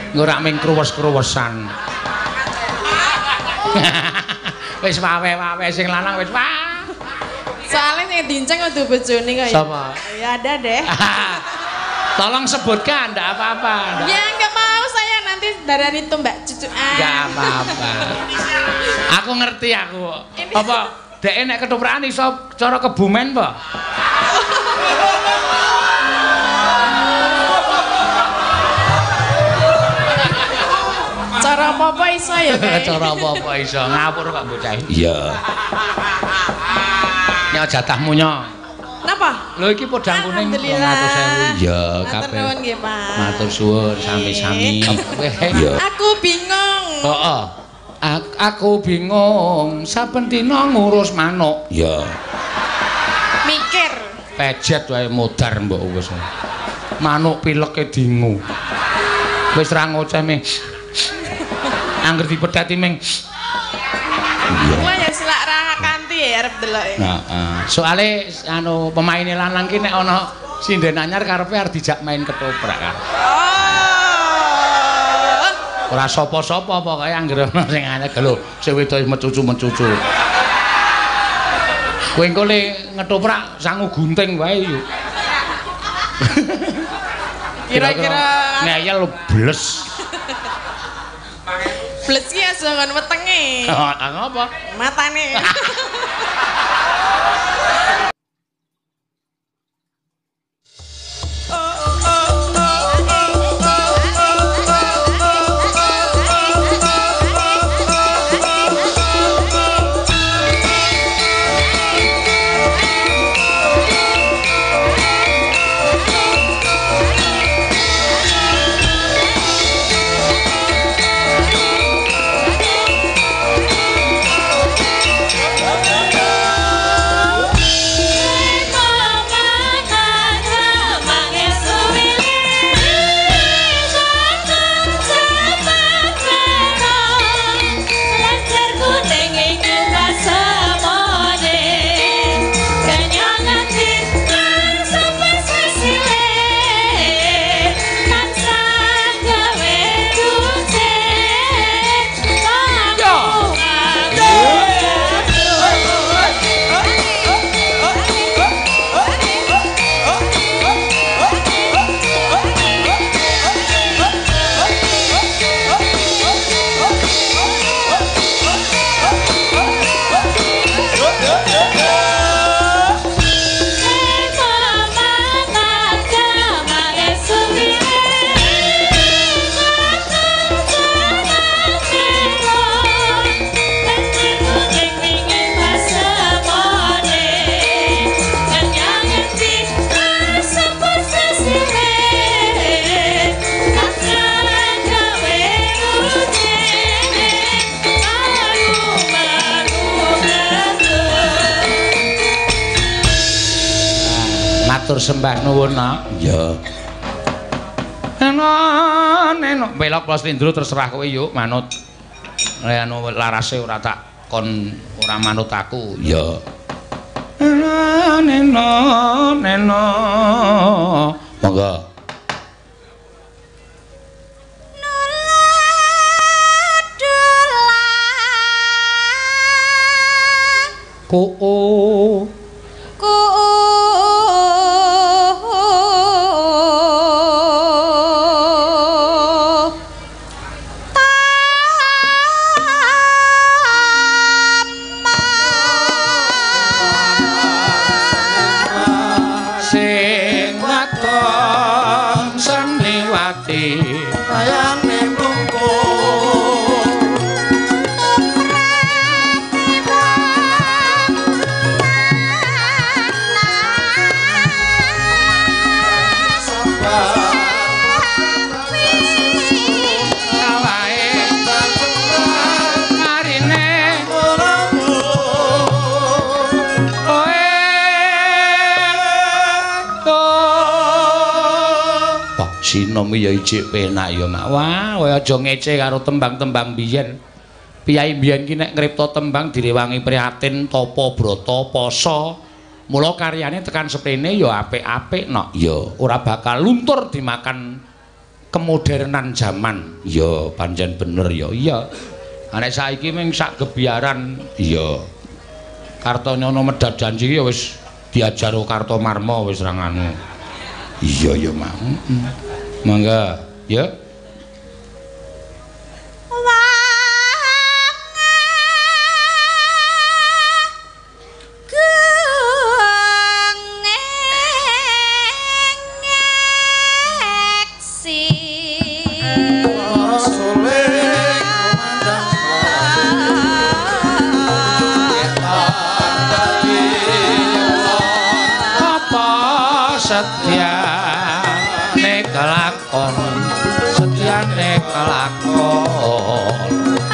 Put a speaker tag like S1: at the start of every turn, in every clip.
S1: Engko rak ming kruwes-kruwesan. Wis wawe-wawe sing lanang wis wah.
S2: Soalnya yang dinceng udah bojone kok ya.
S1: Siapa?
S2: Ya ada deh.
S1: Tolong sebutkan, enggak apa-apa.
S2: Ya enggak mau saya nanti darani itu Mbak Cucu.
S1: Enggak apa-apa. Aku ngerti aku. Apa dek nek ketoprak iso cara kebumen apa?
S2: Cara apa iso ya, Pak?
S1: Cara apa iso ngapur kok bocah. Iya. Nyok jatahmu nyok.
S2: Napa?
S1: Lho iki podang kuning 200.000. Ya, kabeh.
S2: Matur nuwun nggih, Pak.
S1: Matur suwun sami-sami.
S2: Aku bingung.
S1: Heeh. Aku bingung saben dina ngurus manuk. Ya.
S2: Mikir.
S1: Pejet wae modar mbok wis. Manuk pileke dingu. Wis ra ngoceh ming. Angger dipedhati ming.
S2: Wah ya selak ra kanthi ya arep deloke.
S1: Heeh. Soale anu pemaine lanang ki nek ana sinden anyar karepe arep dijak main ketoprak kan. Oh. Ora sapa-sapa pokoke angger ana sing anyar lho, sing wedok mecucu-mecucu. Kowe engko le ngetoprak sangu gunting wae yo.
S2: Kira-kira
S1: ngeyel bles.
S2: Bles ki aja ngon wetenge.
S1: Ngapa?
S2: Matane.
S1: Matur sembah nuwun nak. Ya. Neno belok Plos Lindro terserah kowe yuk manut. Anu larase ora tak kon ora manut aku. Ya. Neno. Monggo. Ku Sinom ya ijik penak ya mak. Wah, kowe aja ngece karo tembang-tembang biyen. Piyai biyen ki nek ngripta tembang direwangi prihatin tapa brata poso. Mula karyane tekan seprene ya apik-apik nok. Ya, ora bakal luntur dimakan kemodernan zaman. Ya, pancen bener ya. Iya. Nek saiki ming sak gebiaran. Iya. Kartanyana medhar janji ya wis diajar Kartomarma wis ra nganu. Iya ya, Mak. Mangga, ya. Setyane kelakon, setyane kelakon.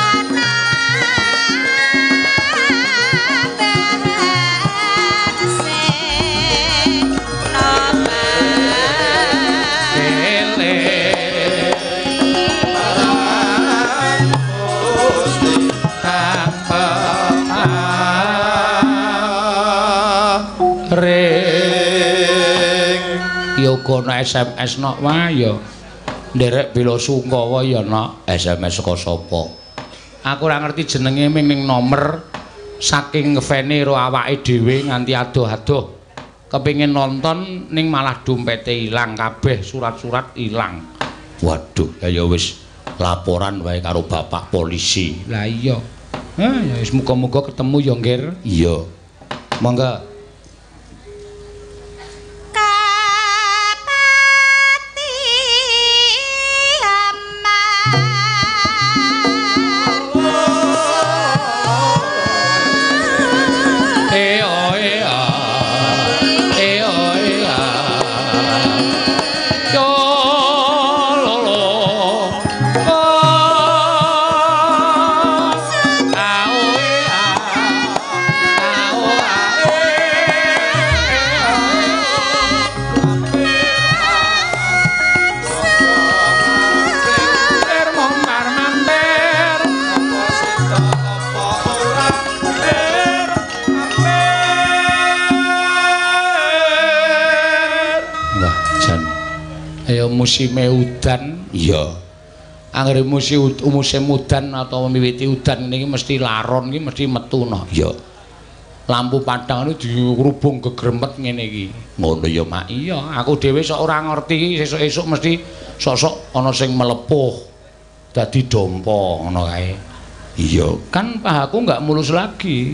S1: Ana SMS nok wae ya. Nderek Bela Sungkawa ya nok SMS saka sapa. Aku ora ngerti jenenge ming nomor saking ngefene ro awake dhewe nganti adoh-adoh. Kepengin nonton ning malah dompete ilang kabeh, surat-surat ilang. Waduh, ya wis laporan wae karo bapak polisi. Lah iya. Ya wis muga-muga ketemu ya, Ngger. Iya. Monggo. Musim udan, iya. Anggere musim udan atau miwiti udan niki mesti laron iki mesti metu no. Iya. Lampu padang niku dirubung gegremet ngene iki. Ngono ya, Mak. Iya, aku dhewe sok ora ngerti sesuk-esuk mesti sok-sok ana sing melepuh dadi dompo ngono kae. Iya, kan pahaku enggak mulus lagi.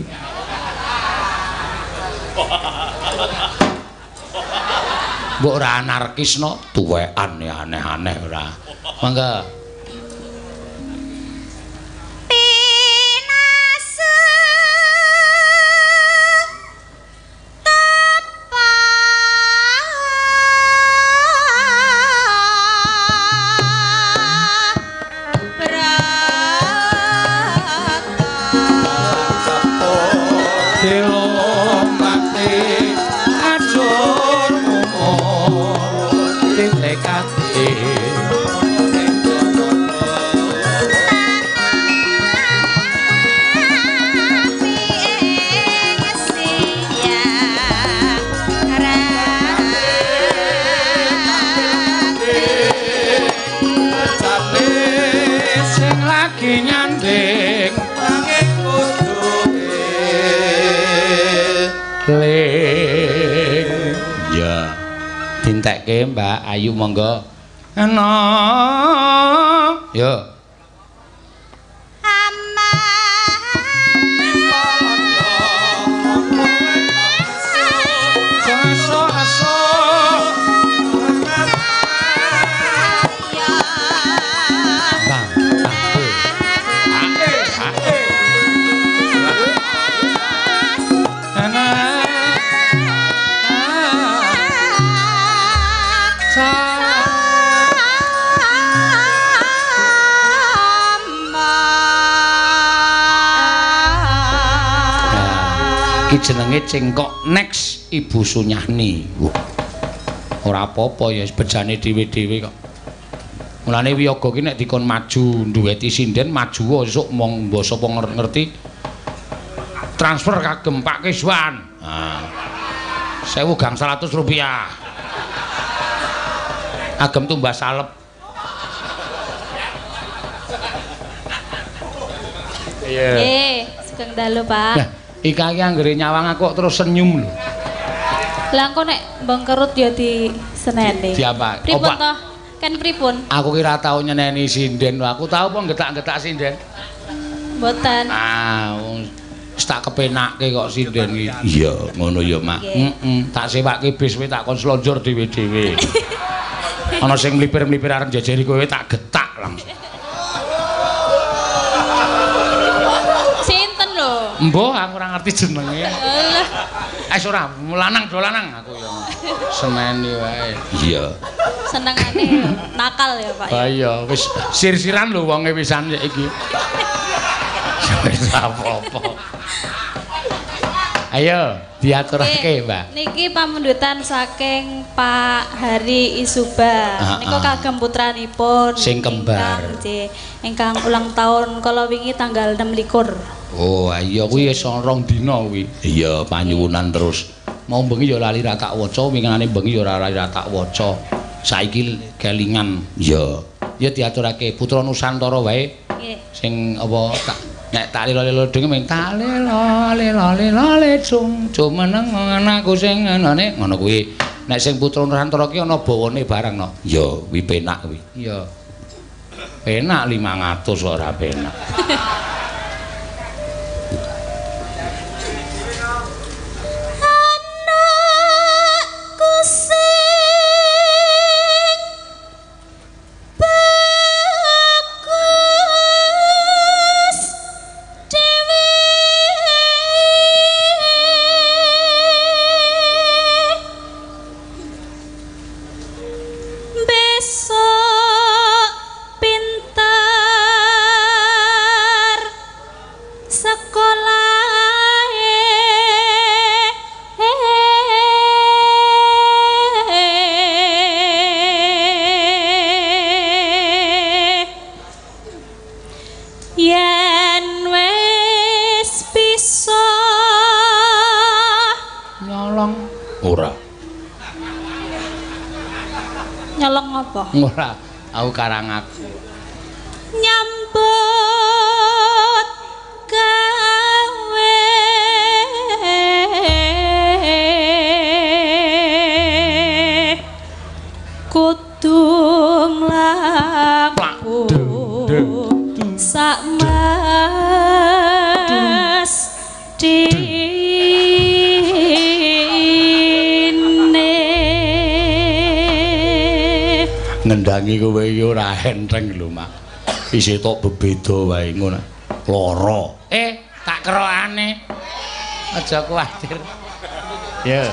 S1: Mbok ora anarkis no, tuwekan ya aneh-aneh ora. Mangga. Dintekke Mbak Ayu monggo. Ana. Yo. Jenenge Cengkok Next Ibu Sunyani. Ora apa-apa ya bejane dhewe-dhewe kok. Mulane wiyaga ki nek dikon maju duweti sinden maju esuk mong mbok sapa ngerti transfer kagem Pak Kiswan. Nah. 1000 gang 100 rupiah. Agem tumbas salep. Iya.
S3: Nggih, sugeng dalu, Pak.
S1: Nah, Ika iki anggere nyawang aku kok terus senyum lho.
S3: Lah engko nek bengkerut ya di seneni.
S1: Diapa?
S3: Pripun toh? Kan pripun?
S1: Aku kira tau nyeneni sinden. Aku tau apa getak-getak sinden.
S3: Mboten.
S1: Wis tak kepenake kok sinden iki. Iya, ngono ya, Mak. Tak sewake bis kowe tak kon slonjor dhewe-dhewe. Ana sing mlipir-mlipir arep jajari kowe tak getak langsung.
S3: Sinten lho?
S1: Mbah, aku ora ngerti jenenge.
S3: Alah.
S1: Ora, lanang do lanang aku ya. Seneni wae. Iya.
S3: Senengane nakal ya, Pak.
S1: Ha iya, wis sir-siran lho wonge pisan iki. Wis apa-apa. Ayo, diaturake, Mbak.
S3: Niki pamendutan saking Pak Hari Isuba. Niku kagem putranipun
S1: sing kembar.
S3: Ingkang ulang tahun kala wingi tanggal 26.
S1: Oh, iya kuwi wis 2 dina kuwi. Iya, panyuwunan terus. Mau bengi ya lali ra tak waca, wingane bengi ya ora lali ra tak waca. Saiki kelingan. Iya. Ya diaturake Putra Nusantara wae.
S3: Nggih.
S1: Sing apa tak nek tak lilo-lilo denge ming tak lilo-lilo cung meneng anakku sing anane ngono kuwi. Nek sing Putra Nusantara ki ana bawane barang no. Ya, kuwi penak kuwi. Iya. Penak 500 ora penak. Ora, aku karang aku.
S3: Nyambut gawe kudu mlaku sak mas
S1: ngendangi kowe iki ora enteng lho, Mak. Isih tok bebeda wae ngono. Lara. Tak kerokane. Aja kuwatir. Ya.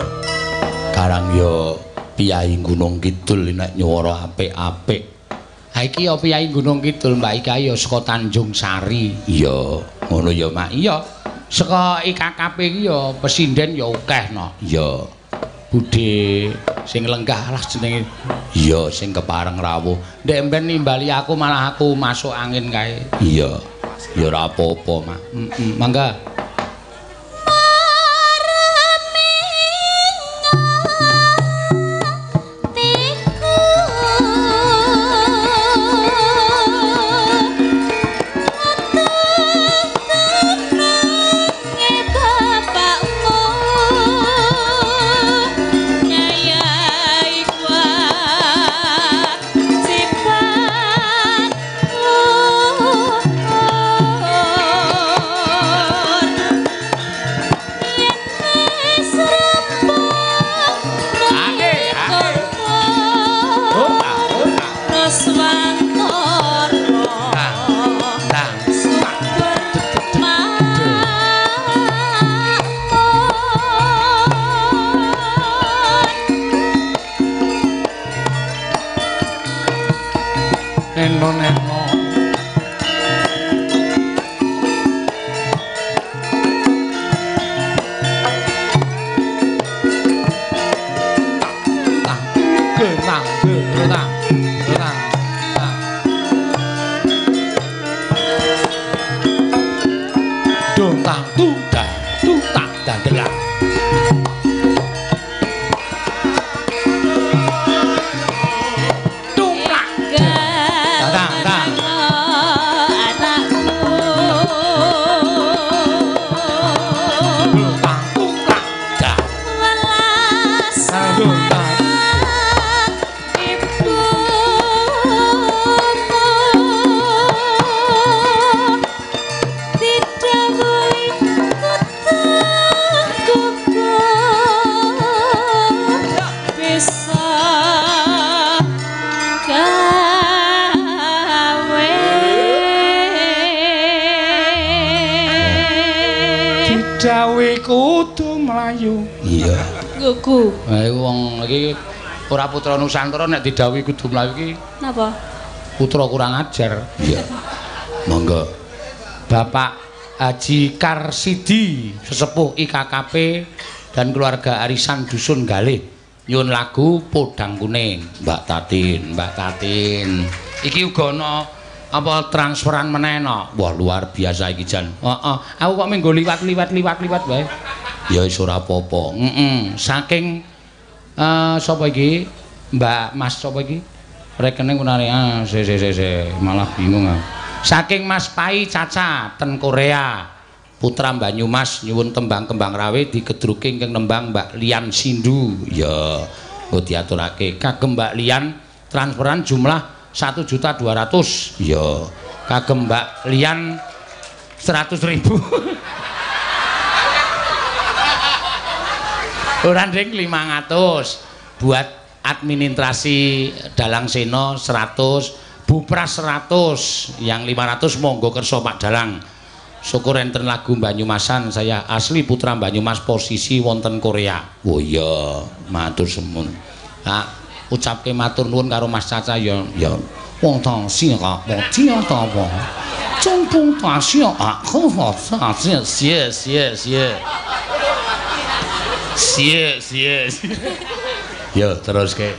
S1: Gunung Kidul nek nyuwara apik-apik. Ha iki ya Piyai Gunung Kidul Mbak Ika ya saka Tanjung Sari. Iya, ngono ya Mak. Iya. Saka IKKP iki ya pesinden ya akeh no. Iya. Budhe sing lenggah lah jenenge. Iya, sing kepareng rawuh. Ndek mben nimbali aku malah aku masuk angin kae. Iya. Ya ora apa-apa, Mak. Mangga.
S3: Gugu.
S1: Ha iku wong iki ora putra Nusantara nek didhawuhi kudu mlayu iki.
S3: Napa?
S1: Putra kurang ajar. Iya. Monggo. Bapak Haji Karsidi, sesepuh IKKP dan keluarga arisan Dusun Galih. Nyuwun lagu Podang Kuning, Mbak Tatin, Mbak Tatin. Iki uga ana apa transferan meneh no. Wah, luar biasa iki jan. Heeh. Aku kok menggo liwat wae. Ya wis ora apa-apa. Saking sapa iki? Mbak Mas sapa iki? Rekening kunane malah bingung aku. Saking Mas Pai Caca ten Korea. Putra Banyumas nyuwun tembang Kembang Rawe digedruke ing nembang Mbak Lian Sindu. Ya, kok diaturake kagem Mbak Lian transferan jumlah 1.200.000. Ya, kagem Mbak Lian 100.000. Ora ring 500 buat administrasi Dalang Seno 100, Bupras 100, yang 500 monggo kersa Pak Dalang. Syukur enten lagu Banyumasan, saya asli putra Banyumas posisi wonten Korea. Oh iya, matur suwun. Nah, ucapke matur nuwun karo Mas Caca ya wong tang sing ka wong tiang ta wong. Jongpung ta xiao a he ho sa xie Yo terus ke.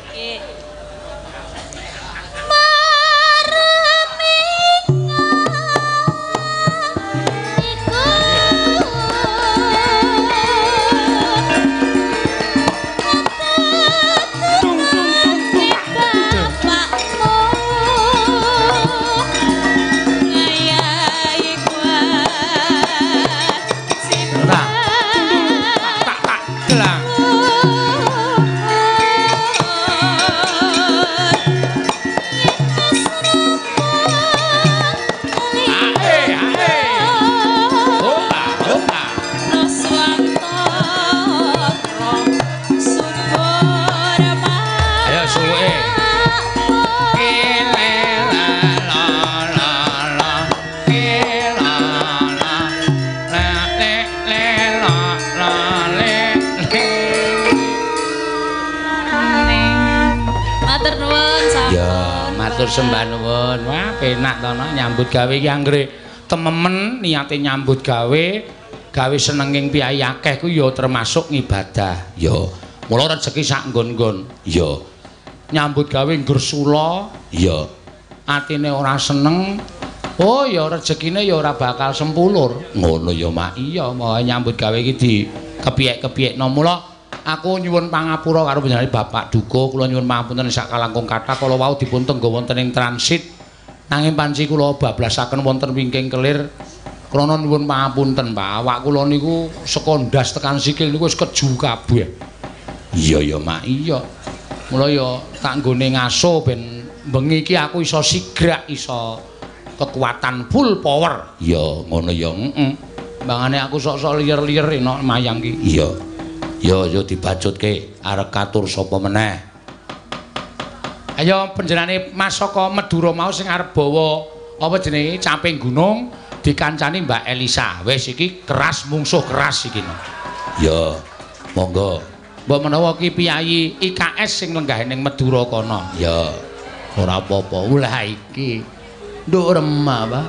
S1: matur sembah nuwun. Wah, penak to no nyambut gawe iki anggere tememen niate nyambut gawe senenging piyai akeh ku ya termasuk ngibadah. Ya, mula rezeki sak nggon-nggon. Ya. Nyambut gawe gersula. Ya. Atine ora seneng. Oh, ya rezekine ya ora bakal sempulur. Ngono ya, Mak. Iya, mau nyambut gawe iki di kepiyek-kepiyekno. Mula aku nyuwun pangapura karo panjenengan Bapak Duka, kula nyuwun pangapunten sak kalangkung kathah kala wau dipun tenggo wonten ing transit. Nanging panci kula bablasaken wonten wingking kelir krana nyuwun pangapunten, Pak. Awak kula niku saka ndas tekan sikil niku wis keju kabeh. Iya ya, Mak. Iya. Mula ya tak nggone ngaso ben bengi iki aku iso sigrak, iso kekuatan full power. Iya, ngono ya. Heeh. Mbangane aku sok-sok liyer-liyer enak mayang iki. Iya. Ya dibajutke arek katur sapa meneh. Ayo panjenengane Mas saka Madura mau sing arep bawa apa jenenge caping gunung dikancani Mbak Elisa. Wis iki keras mungsuh keras iki. Ya, monggo. Mbok menawa ki piyai IKS sing lenggah ning Madura kono. Ya, ora apa-apa. Ulah iki nduk remah, Pak.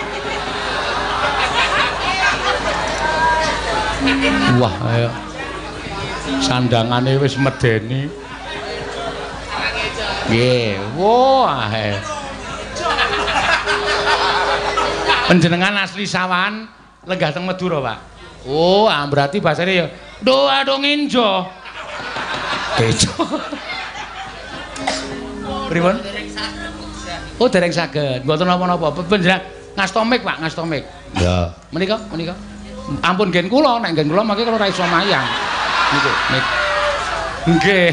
S1: Wah, ayo. Sandangane wis medeni. Nggih, wah. Panjenengan asli Sawan, lenggah teng Madura, Pak. Oh, berarti bahasane ya doa dong enjo. Bejo. Pripun? Oh, dereng saged. Mboten napa-napa. Panjenengan ngastomik, Pak, ngastomik. Ya. Menika. Ampun ngen kula, nek ngen kula mangke kalau ora iso mayang. Niku, nik. Nggih.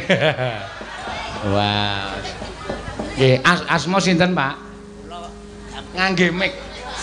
S1: Wah. Nggih, asma sinten, Pak? Kula ngangge mik.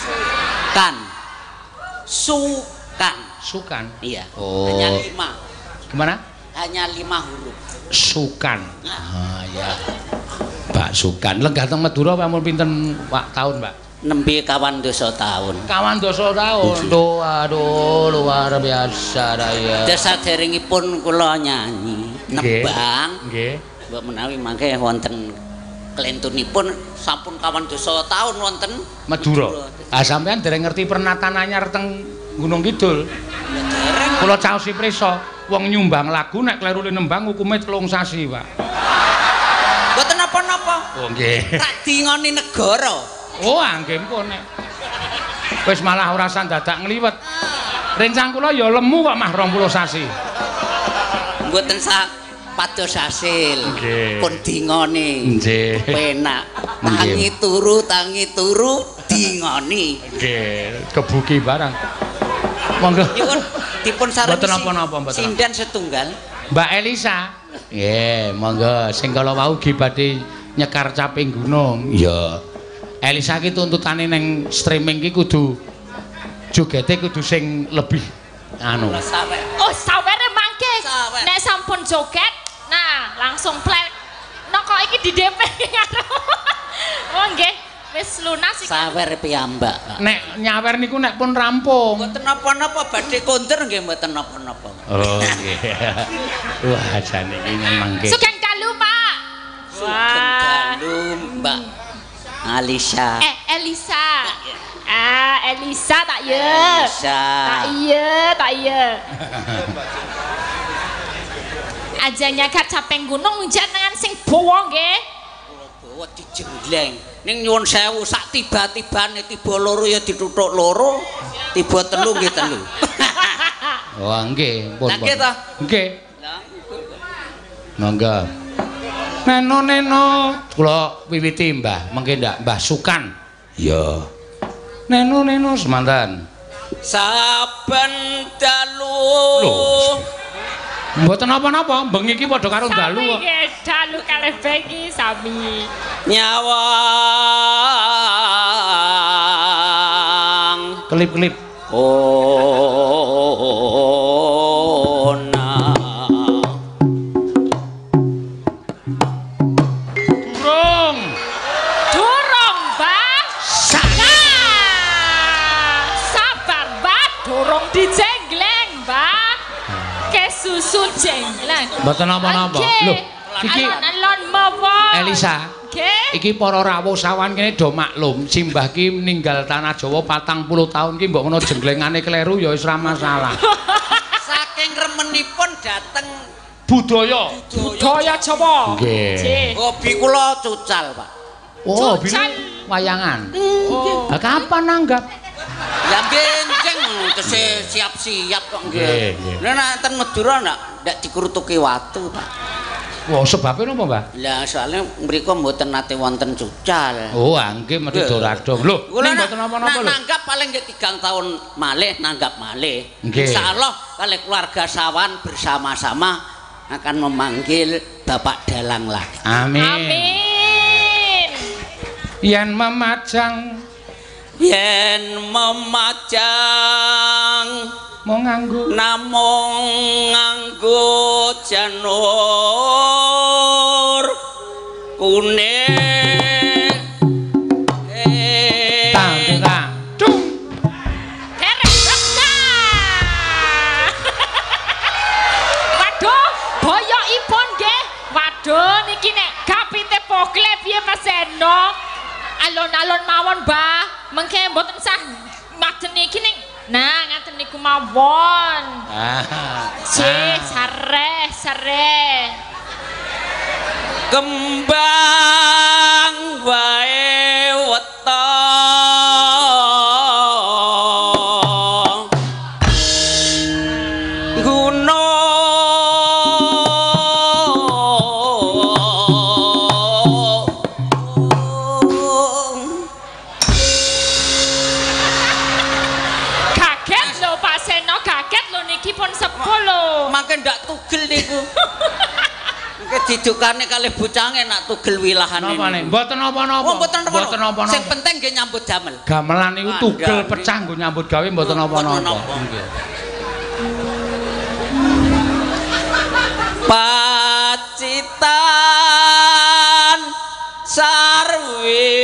S1: Sukan.
S4: Iya.
S1: Oh.
S4: Hanya 5.
S1: Gimana?
S4: Hanya 5 huruf.
S1: Sukan. Ah, ya. Pak Sukan. Lenggah teng Madura ampun pinten Pak tahun, Pak?
S4: Nembe kawan dosa tahun.
S1: Kawan dosa tahun. Aduh, luar biasa daya.
S4: Desa deringipun kula nyanyi nembang.
S1: Nggih.
S4: Mbok menawi mangke wonten klentunipun sampun kawan dosa tahun wonten
S1: Madura. Ah sampean dereng ngerti pernatan anyar teng Gunung Kidul. Kula caosi prisa, wong nyumbang lagu nek kleru nembang hukume 3 sasi, Pak.
S4: Mboten napa-napa.
S1: Oh nggih.
S4: Tak dingoni negara.
S1: Oh, nggih mpun nek. Wis malah ora san dadak ngliwet. Rencang kula ya lemu kok mah 20 sasi.
S4: Mboten sak pados hasil.
S1: Nggih.
S4: Pun dingoni.
S1: Nggih.
S4: Penak. Tangi turu dingoni.
S1: Nggih, kebuki barang. Monggo.
S4: Dipun sareng.
S1: Mboten napa-napa, mboten.
S4: Sindan setunggal.
S1: Mbak Elisa. Nggih, monggo sing kala wau gi badhe nyekar caping gunung. Iya. Elisa ki tuntutane ning streaming ki kudu jogete kudu sing lebih anu.
S2: Oh, sawere mangke. Nek sampun joget, nah langsung plek. Nek kok iki di DP karo. Oh nggih, wis lunas iki.
S4: Sawer piyambak.
S1: Nek nyawer niku nek pun rampung.
S4: Mboten napa-napa badhe kondur nggih mboten napa-napa.
S1: Oh nggih. Wah, jane iki mangke.
S2: Sugeng dalu, Pak.
S4: Sugeng dalu, Mbak Alisa.
S2: Elisa. Elisa tak ye.
S4: Elisa.
S2: Tak iya. Aja nyagat caping gunung jenengan sing bawa nggih.
S4: Bawa dijembleng. Ning nyuwun sewu sak tiba-tibane tiba loro ya dituthuk loro, tiba telu nggih telu.
S1: Wah, nggih, pun.
S4: Nggih ta?
S1: Nggih. Monggo. Neno, kula wiwiti Mbah, mengke ndak Mbah Sukan. Ya. Neno semanten.
S4: Saben dalu.
S1: Mboten napa-napa, bengi iki padha karo dalu kok.
S2: Nggih, dalu kalih bengi sami.
S4: Nyawang.
S1: Kelip-kelip.
S2: Durung, Mbah. Sabar, Mbah, durung dijengleng, Mbah. Kesusu jengleng.
S1: Mboten napa-napa. Lho, iki
S2: alon mawa.
S1: Elisa.
S2: Nggih.
S1: iki para rawuh sawan kene do maklum simbah ki ninggal tanah Jawa 40 tahun ki mbok menawa jenglengane kleru ya wis ora masalah.
S4: Saking remenipun dateng
S1: budaya
S2: Jawa.
S1: Nggih.
S4: Hobi kula cucal, Pak.
S1: Oh, hobi wayangan. Oh. Lah kapan nanggap?
S4: Ya benjing tese siap-siap kok nggih. Lah nek ten Madura ndak dikurutuki watu, Pak.
S1: Wah, sebabnya napa, Mbah?
S4: Lah soalnya mriku mboten nate wonten cucal.
S1: Oh, nggih mesti doradong. Lho, mboten napa-napa lho.
S4: Nanggap paling nggih 3 tahun malih nanggap malih.
S1: Nggih.
S4: Insyaallah kali keluarga sawan bersama-sama akan memanggil Bapak Dalang lagi.
S1: Amin.
S2: Amin.
S1: Yen memajang mau nganggo
S4: namung nganggo janur kuning
S1: tangga dung
S2: Derek waduh boyokipun nggih waduh niki nek kapite pokle piye Mas Eno alon-alon mawon Mbah mengke mboten sah maden niki ning nah ngaten niku mawon sare
S4: kembang wae wetong gunung
S2: kaget lho Pak Seno kaget lho niki pun sepuh lho
S4: makin ndak tugel niku mungkin didukane kalih bocange nak tugel wilahane
S1: napa nek mboten napa-napa
S4: mboten
S1: napa-napa
S4: sing penting nggih nyambut damel
S1: gamelan niku tugel pecah nggo nyambut gawe mboten napa-napa nggih pacitan sarwi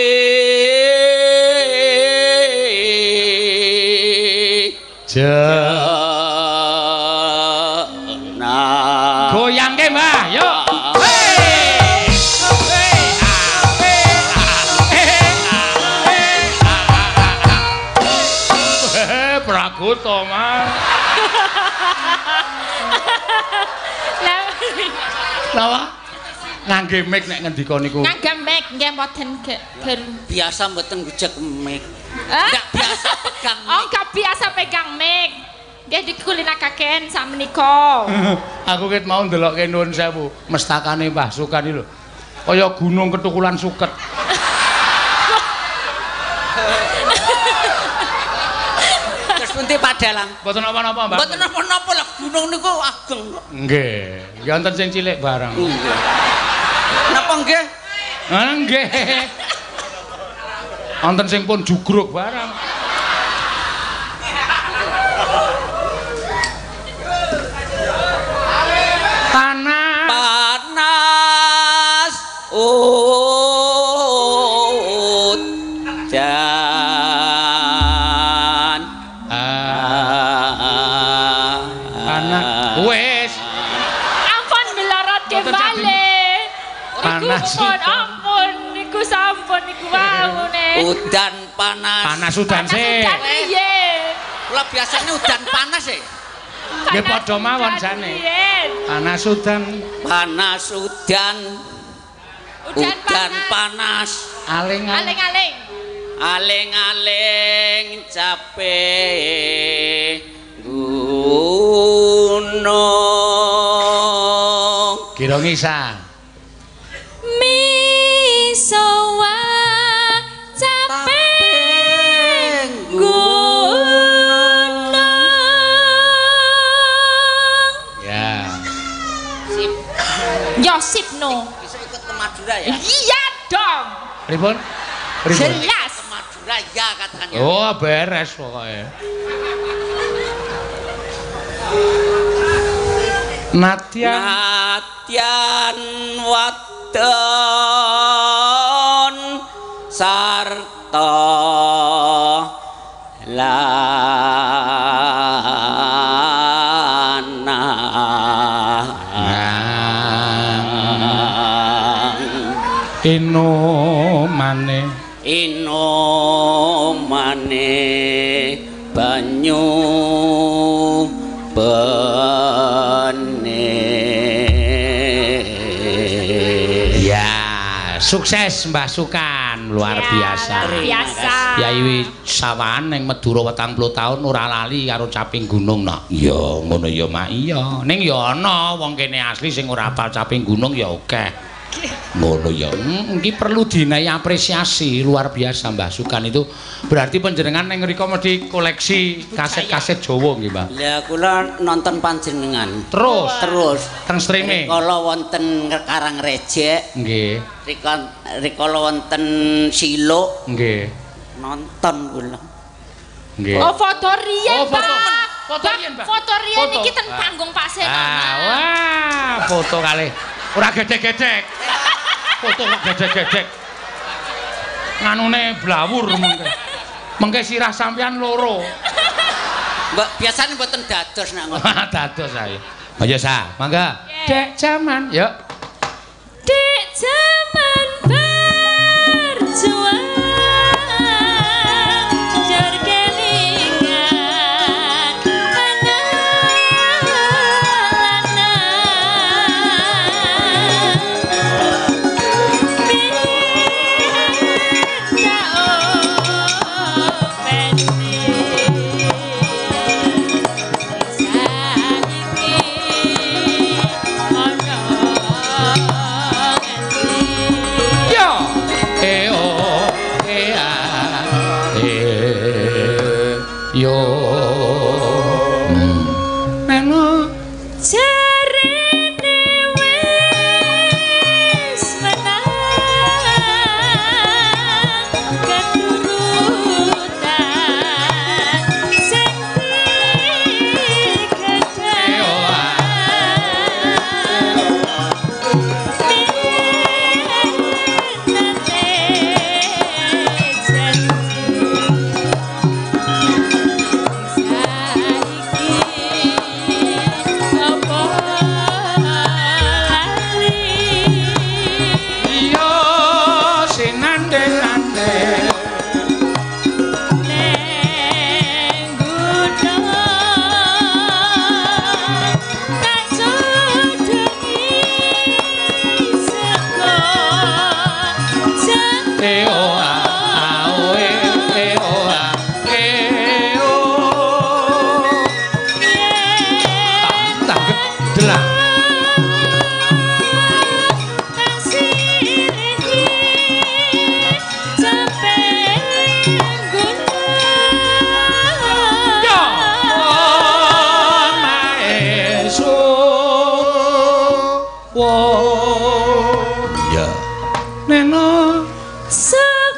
S1: goyang ke Mbah yuk Pragoto Mas Napa? Ngangge mic nek ngendika niku.
S2: Ngangge mic nggih mboten ger.
S4: Biasa mboten ngujek mic. Enggak biasa pegang mic.
S2: Oh, enggak biasa pegang mic. Nggih dikulinakaken sakmenika.
S1: Aku ket mau ndelokke nuwun sewu, mestakane Mbah Sukani lho. Kaya gunung ketukulan suket.
S4: Terus pundi Pak Dalang?
S1: Mboten napa-napa, Mbah.
S4: Mboten napa-napa lah gunung niku ageng kok.
S1: Nggih, ya wonten sing cilik barang.
S4: Nggih. Napa nggih?
S1: Nggih. Wonten sing pun jugruk barang. Panas udan panas wes
S2: Ampun melorot ke bale.
S1: Panas
S2: ampun niku sampun niku waune.
S4: Udan panas.
S1: Panas udan sih.
S2: Piye?
S4: Kula biasane udan panas e.
S1: Nggih padha mawon jane. Panas udan.
S4: Panas udan. Udan panas.
S1: Aling-aling.
S4: Aling-aling capek gunung.
S1: Kira ngisa.
S2: Misowa capek gunung.
S1: Ya.
S4: Sip.
S2: Yo sip no.
S4: Bisa ikut ke Madura ya?
S2: Iya dong.
S1: Pripun?
S2: Jelas.
S4: Ke Madura ya katanya.
S1: Oh, beres pokoknya. Natyan wadon sarta lanang inung mane
S4: inomane banyu bene.
S1: Ya, sukses Mbah Sukan, luar biasa. Yai sawan ning Madura 40 taun ora lali karo caping gunung nak. Ya, ngono ya Mak. Iya. Ning ya ana wong kene asli sing ora apal caping gunung ya akeh. Ngono ya. Iki perlu dinai apresiasi luar biasa Mbah Sukan itu. Berarti panjenengan ning mriko mesti koleksi kaset-kaset Jawa nggih, Mbah.
S4: Lah kula nonton panjenengan.
S1: Terus teng streaming.
S4: Kala wonten Karang Rejek.
S1: Nggih.
S4: Rikala wonten Silo.
S1: Nggih.
S4: Nonton kula.
S1: Nggih.
S2: Oh, foto riyen, Pak.
S1: Foto riyen, Mbak.
S2: Foto riyen iki ten panggung Pak Seno.
S1: Wah, foto kalih. Ora gedek-gedek. Foto kok gedek-gedek. Nganune blawur mengke. Mengke sirah sampean loro.
S4: Mbak, biasane mboten dados nek ngoten.
S1: Dados ae. Ayo sa, mangga. Dek jaman, yuk.
S3: Dek jaman berjuang jor kelingan
S1: Ya. Neno.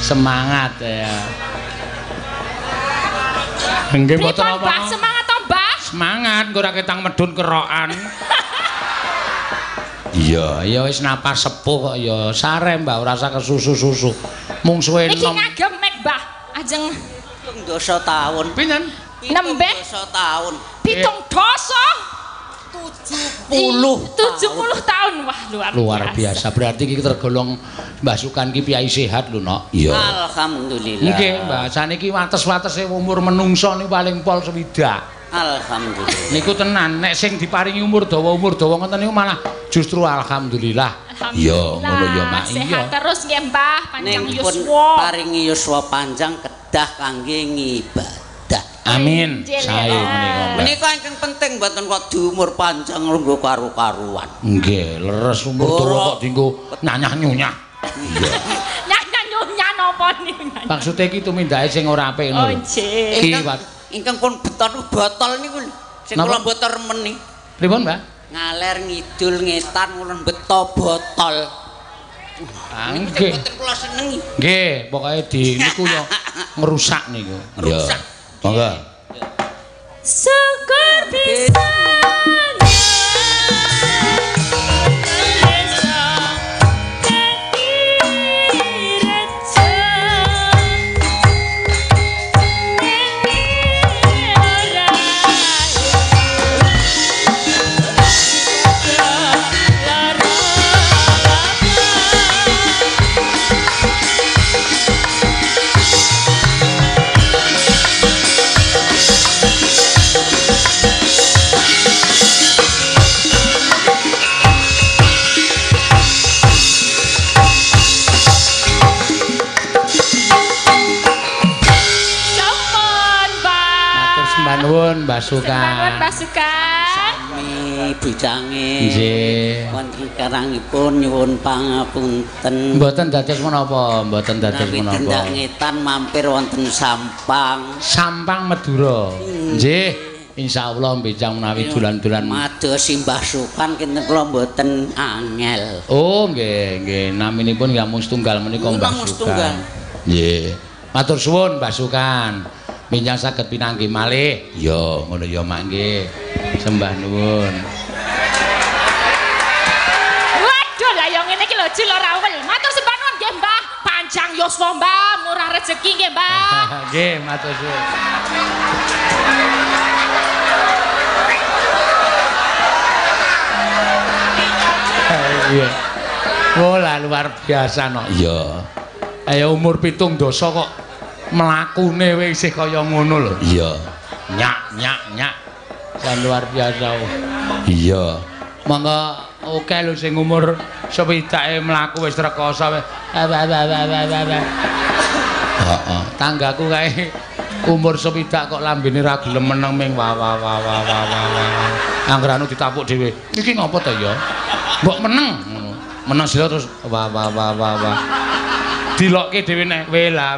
S1: Semangat ya. Nggih mboten apa.
S2: Semangat to, Mbah?
S1: Semangat, engko ora ketang medun kerokan. Iya, ya wis napas sepuh kok ya. Sare, Mbah, ora usah kesusu-susu. Mung suwe
S2: Iki ngagem mek, Mbah. Ajeng
S4: 7 tahun.
S1: pinten?
S2: Nembe
S4: 7 tahun.
S2: 7 dosa.
S4: 70
S2: tahun. Wah,
S1: Luar biasa. Berarti iki tergolong Mbah Sukan ki piyai sehat lho, Nok. Iya.
S4: Alhamdulillah.
S1: Nggih, Mbah. Saniki wates-watese umur menungso niku paling pol swidak.
S4: Alhamdulillah.
S1: Niku tenan, nek sing diparingi umur dawa ngoten niku malah justru alhamdulillah. Iya, ngono ya, Mak. Iya.
S2: Sehat terus nggih, Mbah. Panjang
S4: Ning
S2: yuswa.
S4: paringi yuswa panjang kedah kangge ngibadah.
S1: Amin. Sae menika.
S4: Menika ingkang penting mboten kok diumur panjang lungguh karu-karuan.
S1: Nggih, leres umur dawa kok dienggo nyanyah-nyunyah. Iya.
S2: Nyanyah napa niku?
S1: Maksude iki tumindake sing ora apik ngono.
S2: Oh, nggih.
S4: Ingkang pun beton botol niku sing kula mboten remen niki.
S1: Pripun, Mbak?
S4: Ngaler ngidul ngestan kula beto botol.
S1: Nggih.
S4: Mboten kula senengi.
S1: Nggih, pokoke di niku yo ngerusak niku.
S4: Rusak.
S1: Monggo.
S2: Syukur bisa.
S1: Nuwun Mbah Sukan.
S2: Nuwun Mbah Sukan.
S4: Sami bidange.
S1: Nggih.
S4: Wonten karangipun nyuwun pangapunten.
S1: Mboten dados menapa, mboten dados menapa.
S4: Tindak ngetan mampir wonten Sampang.
S1: Sampang Madura. Nggih. Insyaallah benjang menawi dolan-dolan.
S4: Mados Mbah Sukan kinten kula mboten angel.
S1: Oh, nggih, nggih. Naminipun ya mung setunggal menika Mbah Sukan. Nggih. Matur suwun Mbah Sukan. Minjang saged pinanggih malih. Ya, ngono ya Mak nggih. Sembah nuwun.
S2: Waduh, lah ya ngene iki lho Jil ora uwel. Matur sembah nuwun nggih Mbah. Panjang yuswa Mbah, murah rezeki nggih Mbah.
S1: Nggih, matur suwun. Iya. Oh, lah luar biasa no. Iya. Ayo umur 7 dosa kok mlakune wis isih kaya ngono lho. Iya. Nyak. Kan luar biasa. Iya. Monggo oke lho sing umur swidake mlaku wis rekoso wis. Heeh. Tanggaku kae umur swidak kok lambene ra gelem meneng ming wah. Angger anu ditapuk dhewe. Iki ngopo to ya? Mbok meneng ngono. Meneng sila terus wah. Dilokke dhewe nek wela.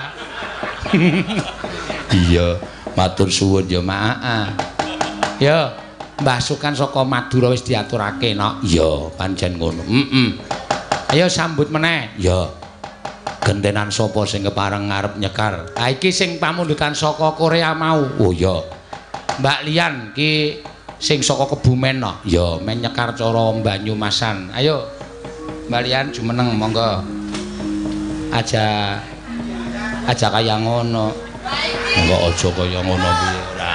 S1: Iya, matur suwun ya, Mak. Ya, Mbah Sukan saka Madura wis diaturake, Nok. Iya, pancen ngono. Ayo sambut meneh. Ya. Gentenan sapa sing kepareng ngarep nyekar? Ha iki sing pamundutan saka Korea mau. Oh ya. Mbak Lian ki sing saka Kebumen, Nok. Ya, men nyekar cara Banyumasan. Ayo. Mbak Lian jumeneng monggo. Aja kaya ngono. Monggo aja kaya ngono piye ora.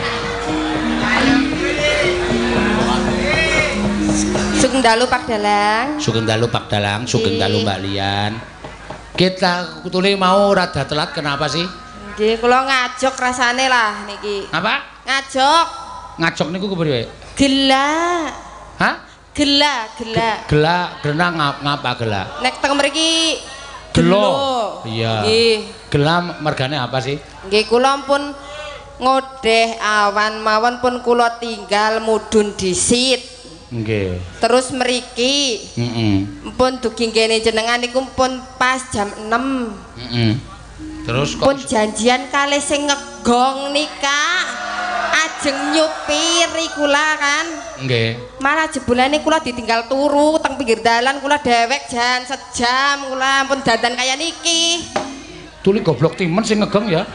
S5: Sugeng dalu Pak Dalang.
S1: Sugeng dalu Mbak Lian. Kita kutune mau rada telat kenapa sih?
S5: Nggih, kula ngajok rasane lah niki.
S1: Apa?
S5: Ngajok.
S1: Ngajok niku kepriye?
S5: Gela.
S1: Hah?
S5: Gela.
S1: Gela ngapa gela?
S5: Nek teng mriki
S1: gelo. Iya.
S5: Nggih.
S1: Gela mergane apa sih?
S5: Nggih, kula pun ngodeh awan mawon pun kula tinggal mudhun dhisit.
S1: Nggih.
S5: Terus mriki. Pun dugi kene jenengan niku pun pas jam 6.
S1: Terus kok
S5: pun janjian kalih sing ngegong nika. Ajeng nyupiri kula kan.
S1: Nggih.
S5: Malah jebulane kula ditinggal turu teng pinggir dalan kula dewek jan sejam kula pun dandan kaya niki.
S1: Tuli goblok timen sing ngegeng ya.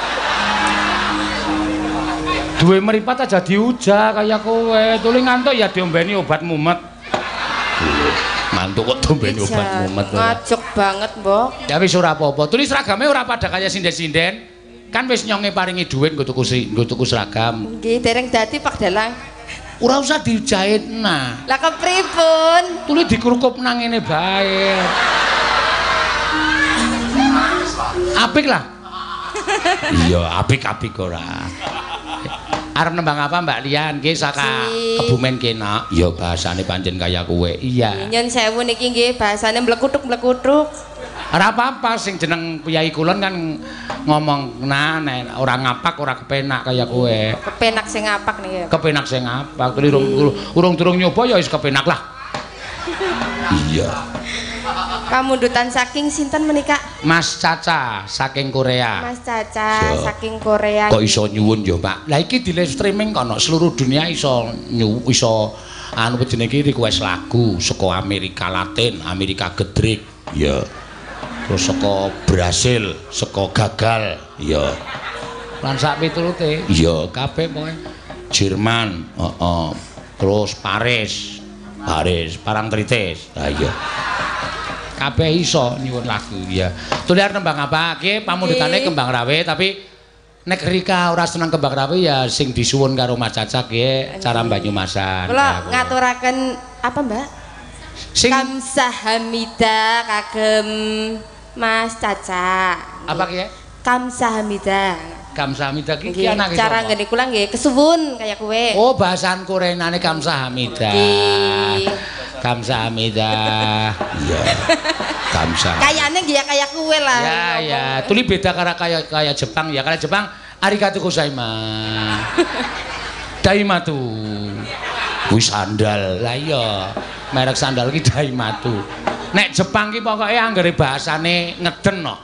S1: Duwe meripat aja diuja kaya kowe. Tuli ngantuk ya diombeni obat mumet. Mantuk kok diombeni obat mumet.
S5: Ngajak banget, Mbok.
S1: Ya wis ora apa-apa. Tuli seragame ora pada kaya sinden-sinden. Kan wis nyonge paringi dhuwit nggo tuku seragam.
S5: Nggih, dereng dadi Pak Dalang.
S1: Ora usah dijahit nah.
S5: Lah kepripun?
S1: Tuli dikurukup nang ngene bae. Apik lah. Iya, apik-apik ora. Arep nembang apa Mbak Lian? Nggih saka Kebumen kena. Ya bahasane pancen kaya kowe. Iya.
S5: Nyun sewu niki nggih bahasane mlekutuk-mlekutuk.
S1: Ora apa-apa sing jeneng Piyai Kulon kan ngomong nek ora ngapak ora kepenak kaya kowe.
S5: Kepenak sing ngapak niki.
S1: Kepenak sing ngapak. Tuli urung durung nyoba ya wis kepenak lah. Iya.
S5: Pamundutan saking sinten menika?
S1: Mas Caca saking Korea.
S5: Mas Caca saking Korea.
S1: Kok iso nyuwun ya, Pak? Lah iki di live streaming kono seluruh dunia iso anu jenenge request lagu saka Amerika Latin, Amerika Gedrik. Ya. Terus saka Brasil, saka Gagal. Ya. Lan sak pitulute. Ya, kabeh pokoke. Jerman, heeh. Terus Paris, Parangtritis. Lah iya. Kabeh iso nyuwun lagu ya. Tuli arep nembang apa? Ki pamundutane Kembang Rawe tapi nek Rika ora seneng Kembang Rawe ya sing disuwun karo Mas Cacak nggih cara Banyumasan.
S5: Kula ngaturaken apa, Mbak?
S1: Sing
S5: Kamsahamnida kagem Mas Caca.
S1: apa ki?
S5: Kamsahamnida.
S1: Kamsahamnida ki anake
S5: cara ngene kula nggih kesuwun kaya kowe.
S1: Oh, bahasan Koreane Kamsahamnida. Kamsahamnida. Iya. Kamsahamnida.
S5: Kayane nggih ya kaya kowe lah.
S1: Ya. Tuli beda kaya Jepang ya. Kaya Jepang arigatou gozaimasu. Daimatu. Kuwi sandal. Lah iya. Merek sandal ki Daimatu. Nek Jepang ki pokoke anggere bahasane ngeden kok.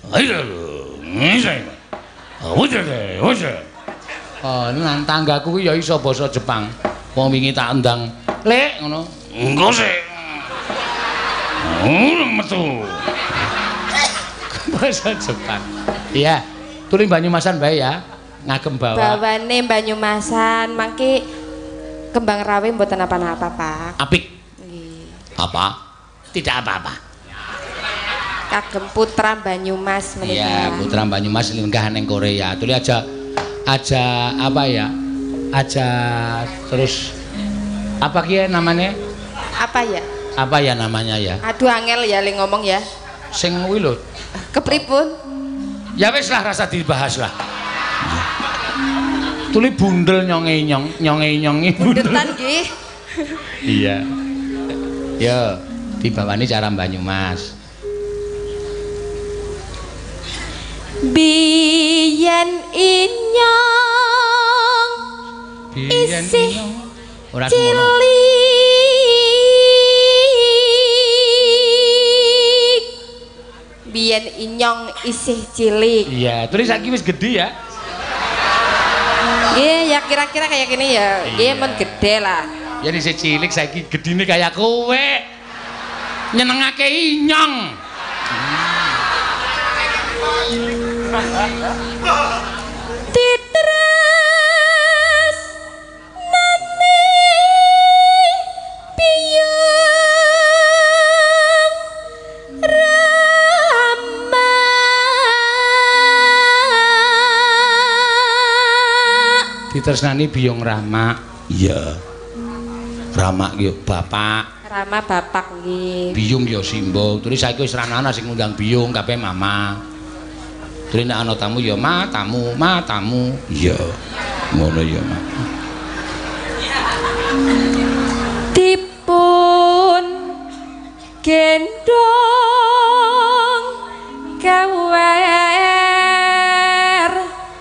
S1: Oh, nang tanggaku ki ya iso basa Jepang. Wong wingi tak undang, "Lek," ngono. "Engko sik." Metu. Bahasa Jepang. Iya, tuli Banyumasan bae ya. Ngagem bawa.
S5: Bawane Banyumasan mangke Kembang Rawe mboten apa-apa, Pak.
S1: Apik.
S5: Nggih.
S1: Apa? Tidak apa-apa.
S5: Kagem putra Banyumas menika.
S1: Iya, putra Banyumas lenggah ning Korea. Tuli aja apa ya? Aja terus apa ki namanya?
S5: Apa ya?
S1: Apa ya namanya ya?
S5: Aduh angel ya le ngomong ya.
S1: Sing kuwi lho.
S5: Kepripun?
S1: Ya wis lah rasa dibahas lah. Tuli bundel nyonge-nyongi.
S5: Bundetan nggih.
S1: Iya. Yo, dibawani cara Banyumas.
S5: Biyen inyong isih
S1: ora semono.
S5: Cilik. Biyen inyong isih cilik.
S1: Iya, terus saiki wis gedhe ya.
S5: Nggih, ya kira-kira kayak gini ya. Nggih men gede lah.
S1: Ya dhisik cilik saiki gedine kaya kowe. Nyenengake inyong.
S5: Titres nane biyang rama.
S1: Ditresnani Biyong Rama. Iya. Rama ki bapak.
S5: Rama bapak nggih.
S1: Biyung ya Simbo. Terus saiki wis ra ana sing ngundang Biyung kabeh mama. Terus nek ana tamu ya ma tamu. Iya. Ngono ya, Ma.
S5: Dipun gendong kewer.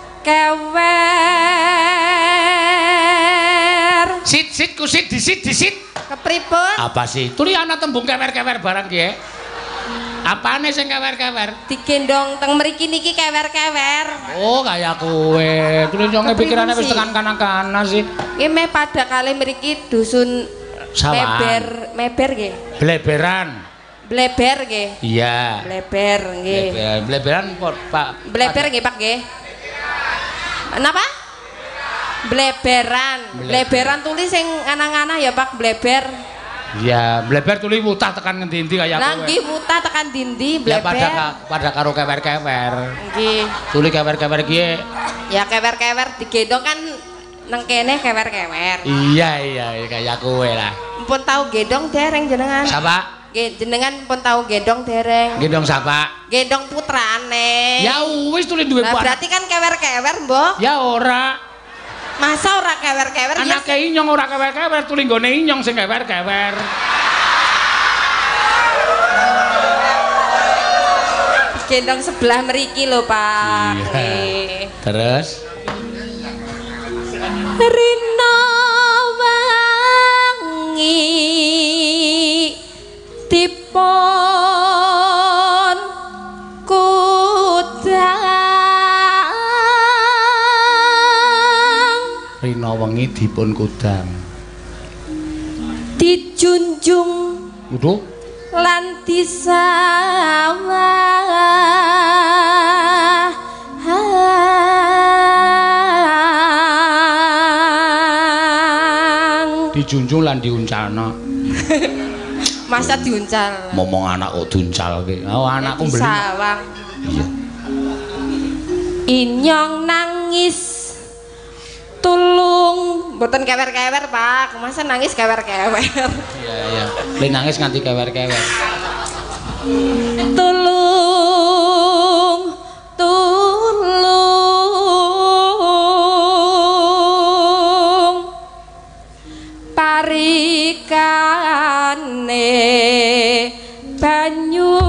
S1: Sit disit.
S5: Kepripun?
S1: Apa sih? Tuli ana tembung kewer-kewer barang ki. Apane sing kewer-kewer?
S5: Digendong teng mriki niki kewer-kewer.
S1: Oh, kaya kowe. Tuli nyonge pikirane wis tekan kanan-kanan sih.
S5: Nggih meh pada kali mriki dusun
S1: Sawan.
S5: meber nggih.
S1: Bleberan.
S5: Bleber nggih.
S1: Iya.
S5: Bleber nggih.
S1: Bleberan Pak.
S5: Bleber nggih Pak nggih. Napa? Bleberan. Bleberan tuli sing anang-anah ya Pak bleber.
S1: Iya, bleber tuli wutah tekan ngendi-endi kaya kowe.
S5: Lah nggih wutah tekan dindi bleber.
S1: Ya pada karo kewer-kewer.
S5: Nggih.
S1: Tuli kewer-kewer ki.
S5: Ya kewer-kewer digendong kan nang kene kewer-kewer.
S1: Iya kaya kowe lah.
S5: Mpun tahu gendong dereng jenengan.
S1: Sapa?
S5: Nggih jenengan pun tahu gendong dereng.
S1: Gendong sapa?
S5: Gendong putrane.
S1: Ya wis tuli duwe
S5: Nah, berarti kan kewer-kewer, Mbok.
S1: Ya ora.
S5: Masa ora kewer-kewer?
S1: Anake inyong ora kewer-kewer, tuli nggone inyong sing kewer-kewer.
S5: Gendong sebelah mriki lho, Pak.
S1: Iya. Terus
S5: Rina wangi dipun kudang
S1: Rina wengi dipun kudang
S5: dijunjung
S1: Waduh
S5: lan disawah
S1: dijunjung lan diuncalno.
S5: Masa diuncal?
S1: Momong anak kok diuncal ki. Oh, anakku mbeli.
S5: Sawang.
S1: Iya.
S5: Inyong nangis tulung mboten kewer-kewer, Pak. Masa nangis kewer-kewer?
S1: Iya. Le nangis nganti kewer-kewer.
S5: Tulung parikane banyu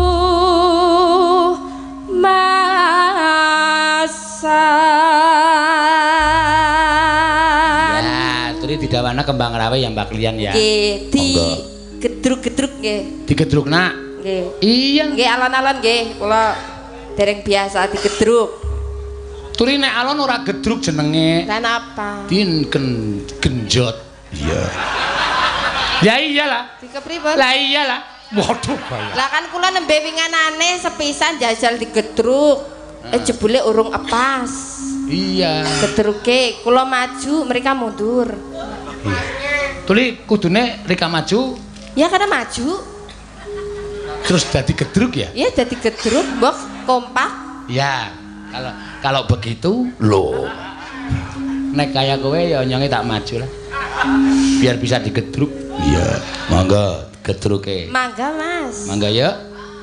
S5: masan.
S1: Ya, tadi didawana kembang rawe yang Mbak Klian ya.
S5: Nggih, di gedruk-gedruk nggih.
S1: Digedruk nak.
S5: Nggih.
S1: Iya.
S5: Nggih alon-alon nggih, kula dereng biasa digedruk.
S1: Turi nek alon ora gedruk jenenge.
S5: Lan apa?
S1: Genjot. Iya. Ya iyalah.
S5: Dikepripun?
S1: Lah iyalah. Waduh bayar.
S5: Lah kan kula nembe winganane sepisan jajal digedruk. Jebule urung epas.
S1: Iya.
S5: Gedruke kula maju, mereka mundur.
S1: Tuli kudune Rika maju.
S5: Ya karena maju.
S1: Terus dadi gedruk ya?
S5: Ya dadi gedruk, mbok kompak.
S1: Ya. Kalau begitu loh. Nek kaya kowe ya nyonge tak maju lah. Biar bisa digedruk. Iya. Mangga gedruke.
S5: Mangga, Mas.
S1: Mangga ya.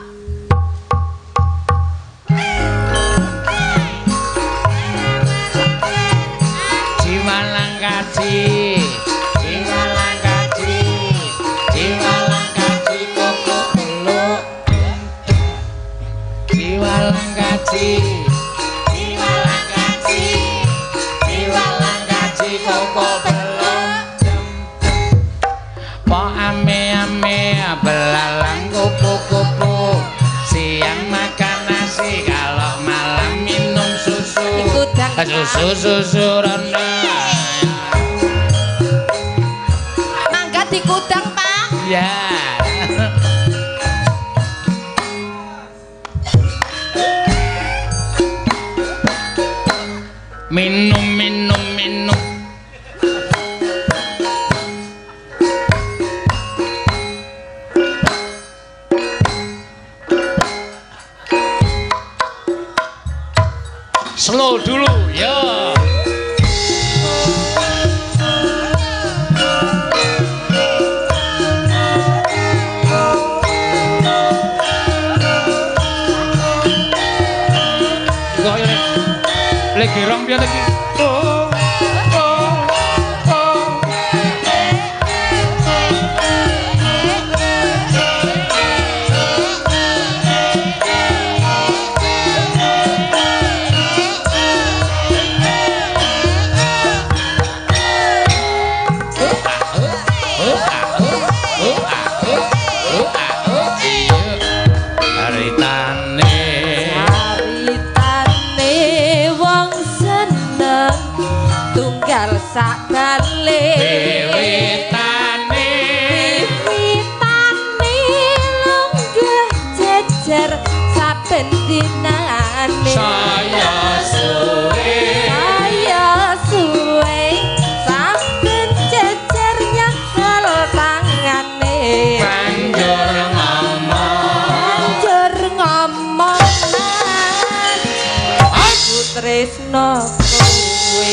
S1: Jimalangkaji. Jimalangkaji. Jimalangkaji koko peluk. Jimalangkaji. Jimalangkaji. Jimalangkaji koko peluk. Po ame-ame belalang kupu-kupu. Siang makan nasi, kalau malam minum susu. Susu rondo.
S5: Mangga dikudang, Pak.
S1: Ya. Minum. Slow dulu, ya. Lagi rong dia lagi.
S5: Wiwitane longgeng tangane
S1: saya suwe
S5: saben jejer nyekel tangane
S1: banjur
S5: ngomong aku tresno kowe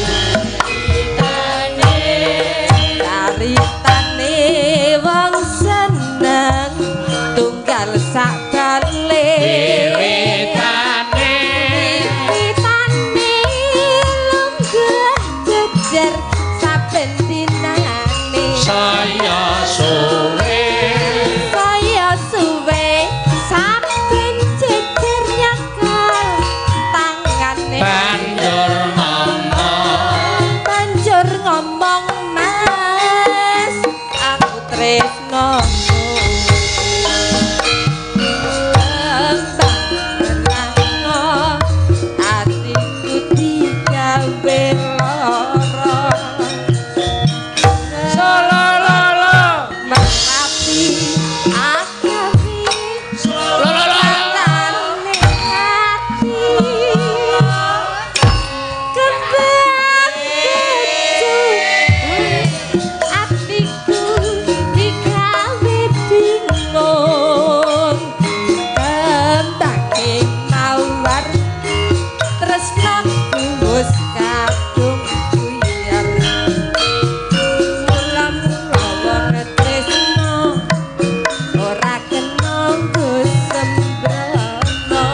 S5: caritane wong seneng tunggal sak bale
S1: wiwitane
S5: lunggah jejer saben dinane
S1: saya suwe
S5: saben jejer nyekel tangane banjur ngomong mas aku tresno atiku digawe lara
S1: solololo
S5: merapi akapi solololo hati kembang atiku digawe bingung kembang mawar tresno wis kadung buyar mula-mula wong tresno ora kena sembrono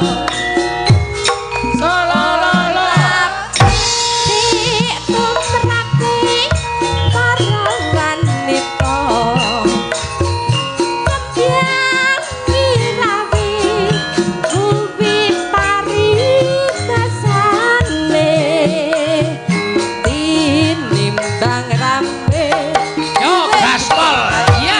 S1: solololo
S5: dik tumrake para wanita kebyang mirawi kuwi paribasane tinimbang rame
S1: yo gaspol ya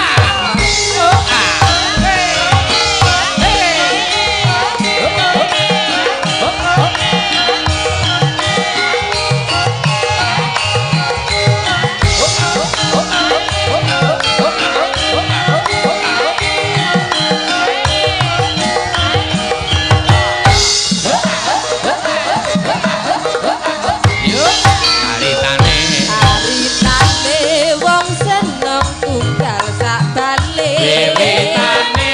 S5: caritane wong seneng tunggal sak bale
S1: wiwitane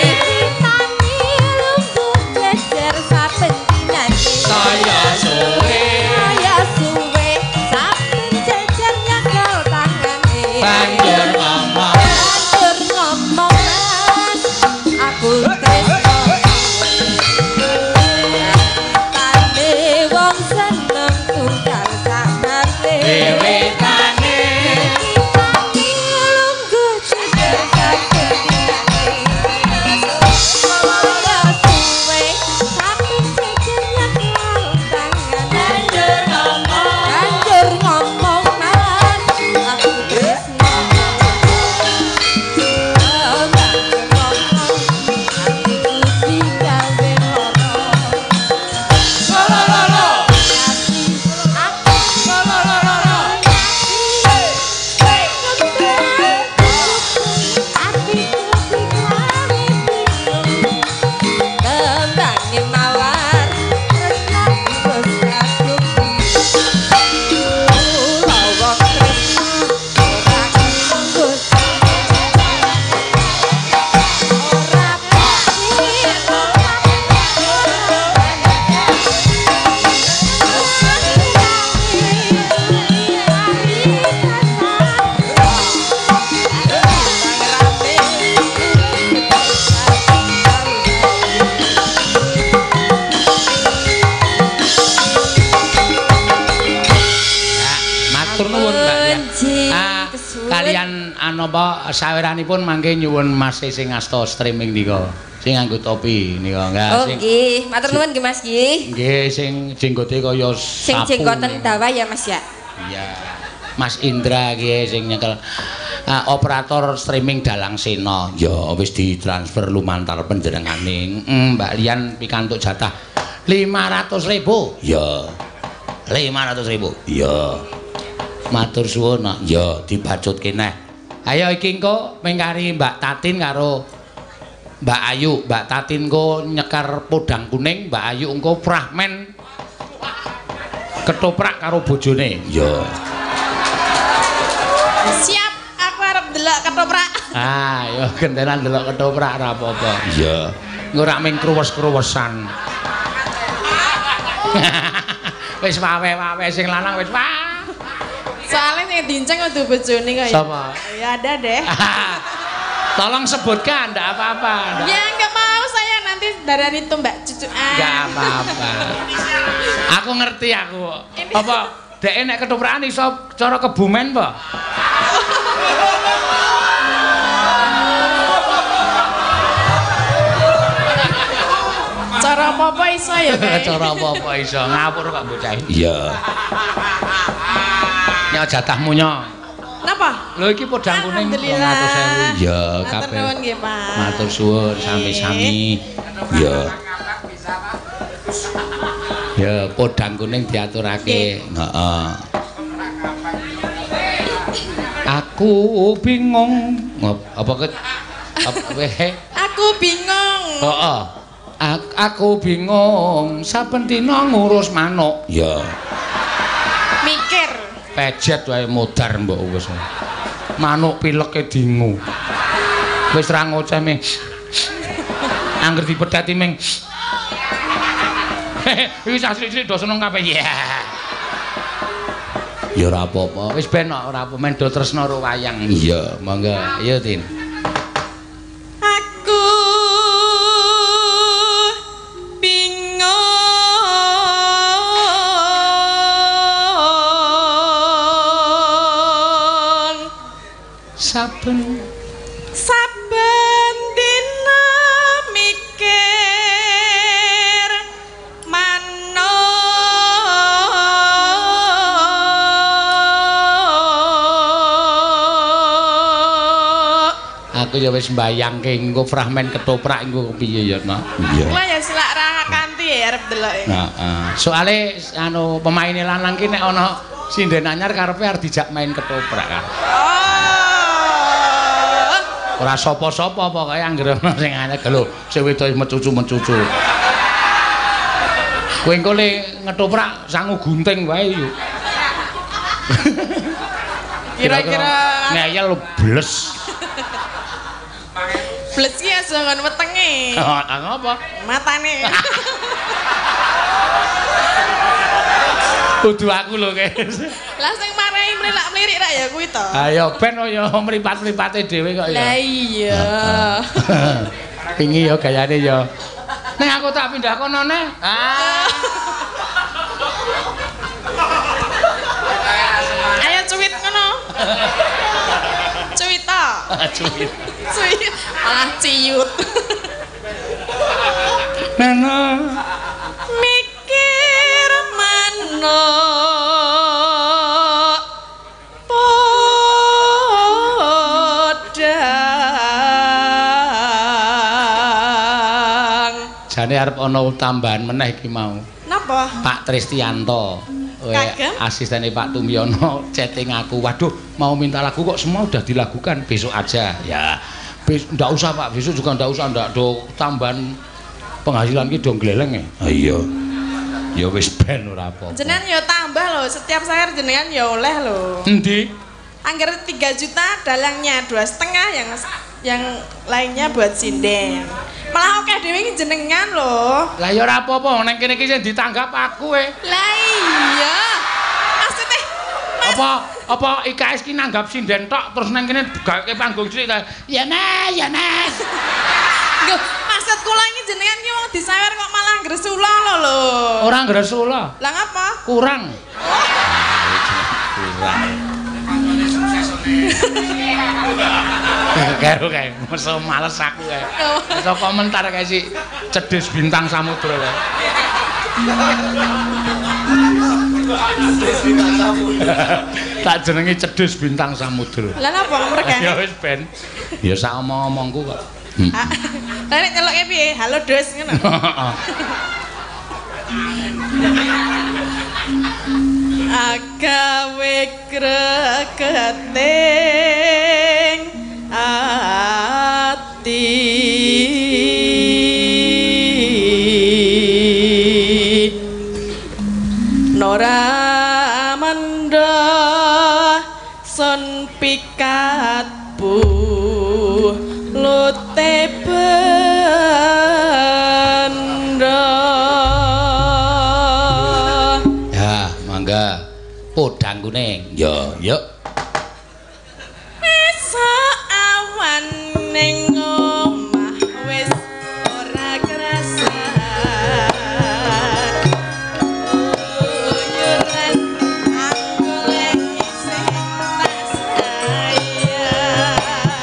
S5: lungguh jejer saben dinane
S1: saya suwe
S5: saben jejer nyekel tangane
S1: banjur ngomong
S5: mas aku tresno tane wong seneng tunggal sak bale
S1: wiwitane
S5: lungguh jejer saben dinane saya suwe saben jejer nyekel tangane banjur ngomong mas aku tresno
S1: kalian anapa saweranipun mangke nyuwun Mas sing asta streaming nika sing nganggo topi nika enggak
S5: sing nggih matur nuwun nggih Mas nggih
S1: nggih sing jenggote kaya
S5: sing jenggoten dawa ya Mas ya
S1: iya Mas Indra nggih sing nyekel operator streaming Dalang Sena ya wis ditransfer lumantar panjenengane Mbak Lian pikantuk jatah 500.000 ya 500.000 ya matur suwun ya dibacutke neh ayo iki engko mengkari Mbak Tatin karo Mbak Ayu, Mbak Tatin engko nyekar podang kuning, Mbak Ayu engko prahmen ketoprak karo bojone. Ya.
S5: Siap, aku arep delok ketoprak.
S1: Ah, ya gentenan delok ketoprak ora apa-apa. Iya. Engko rak ming kruwes-kruwesan. Wis wawe-wawe sing lanang wis wah.
S5: Soalnya sing dinceng kudu bojone kok ya.
S1: Sapa?
S5: Ya ada deh.
S1: Tolong sebutkan, enggak apa-apa.
S5: Ya enggak mau saya nanti darani itu Mbak Cucu.
S1: Enggak apa-apa. Aku ngerti aku. Apa dhek nek ketoprakan iso cara kebumen apa?
S5: Cara apa-apa iso ya, Pak?
S1: Cara apa-apa iso ngawur kok bocah. Iya. Nyok jatahmu nyok.
S5: Napa?
S1: Lho iki podang kuning 200.000. Ya, kabeh.
S5: Matur nuwun nggih, Pak.
S1: Matur suwun sami-sami. Ya. Ya, podang kuning diaturake. Heeh. Aku bingung. Apa
S5: Aku bingung.
S1: Heeh. Aku bingung saben dina ngurus manuk. Ya.
S5: Mikir.
S1: Pejet wae modar mbok wis. Manuk pileke dingu. Wis ra ngoceh ming. Angger dipedhati ming. Iki sasri-sri do seneng kabeh. Ya. Ya ora apa-apa. Wis ben ora apa men do tresna karo wayang. Iya, monggo. Ayo, Tin.
S5: Saben dina mikir manuk.
S1: Aku ya wis mbayangke engko fragmen ketoprak engko piye ya, Nak. Iya.
S5: Lah ya silak ra kanthi ya arep delok.
S1: Heeh. Soale anu pemaine lanang ki nek ana sinden anyar karepe arep dijak main ketoprak kan. Ora sapa-sapa pokoke anggere ana sing anyar lho, sing wedok mecucu-mecucu. Kowe engko le ngetoprak sangu gunting wae yo.
S5: Kira-kira
S1: ngeyel bles.
S5: Bles ki aja ngon wetenge.
S1: Oh, ngapa?
S5: Matane.
S1: Kudu aku lho, guys.
S5: Lah sing marahi mlilak-mlirik ra ya kuwi to.
S1: Ayo ben ya mripat-mripate dhewe kok ya.
S5: Lah iya.
S1: Pingi ya gayane ya. Nek aku tak pindah kono neh.
S5: Ayo cuwit ngono. Cuwit to.
S1: Cuwit.
S5: Cuwit. Malah ciut.
S1: Nana
S5: mikir manuk podang.
S1: jane arep ana tambahan meneh iki mau.
S5: Napa?
S1: Pak Tristianto. Asistene Pak Tumyono chatting aku. Waduh, mau minta lagu kok semua udah dilakukan, besok aja. Ya. Ndak usah Pak, besok juga ndak usah, ndak do tambahan penghasilan ki do gleleng e. Ha iya. Ya wis ben ora apa-apa.
S5: Jenengan ya tambah loh, setiap sayur jenengan ya oleh loh.
S1: Endi?
S5: Anggar 3 juta dalangnya 2,5 yang lainnya buat sinden. Malah oke dhewe iki jenengan loh.
S1: Lah ya ora apa-apa, nang kene iki sing ditanggap aku e.
S5: Lah iya. Maksudnya
S1: apa IKS ki nanggap sinden tok terus nang kene gaweke panggung cilik ta. Ya Mas, ya Mas.
S5: Lho, maksud kula iki jenengan ki wong disawer kok malah gresula lho.
S1: Ora gresula.
S5: Lah ngapa?
S1: Kurang. Kayak masa males aku kayak. Masa komentar kayak si Cedhis Bintang Samudra kayak. Tak jenenge Cedhis Bintang Samudra.
S5: Lah napa mereka?
S1: Ya wis ben. Ya sak omong-omongku kok.
S5: Lah nek nyeloke piye? Halo Dos ngono. Agawe gregeting ati ora manda son pikat bu lote benda.
S1: Ya, mangga. Podang kuning. Ya, yuk.
S5: Esok awan ning omah wis ora kerasa. Uyuran anggolek isih tak sayang.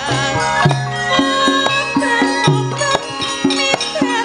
S5: Muter-muter miter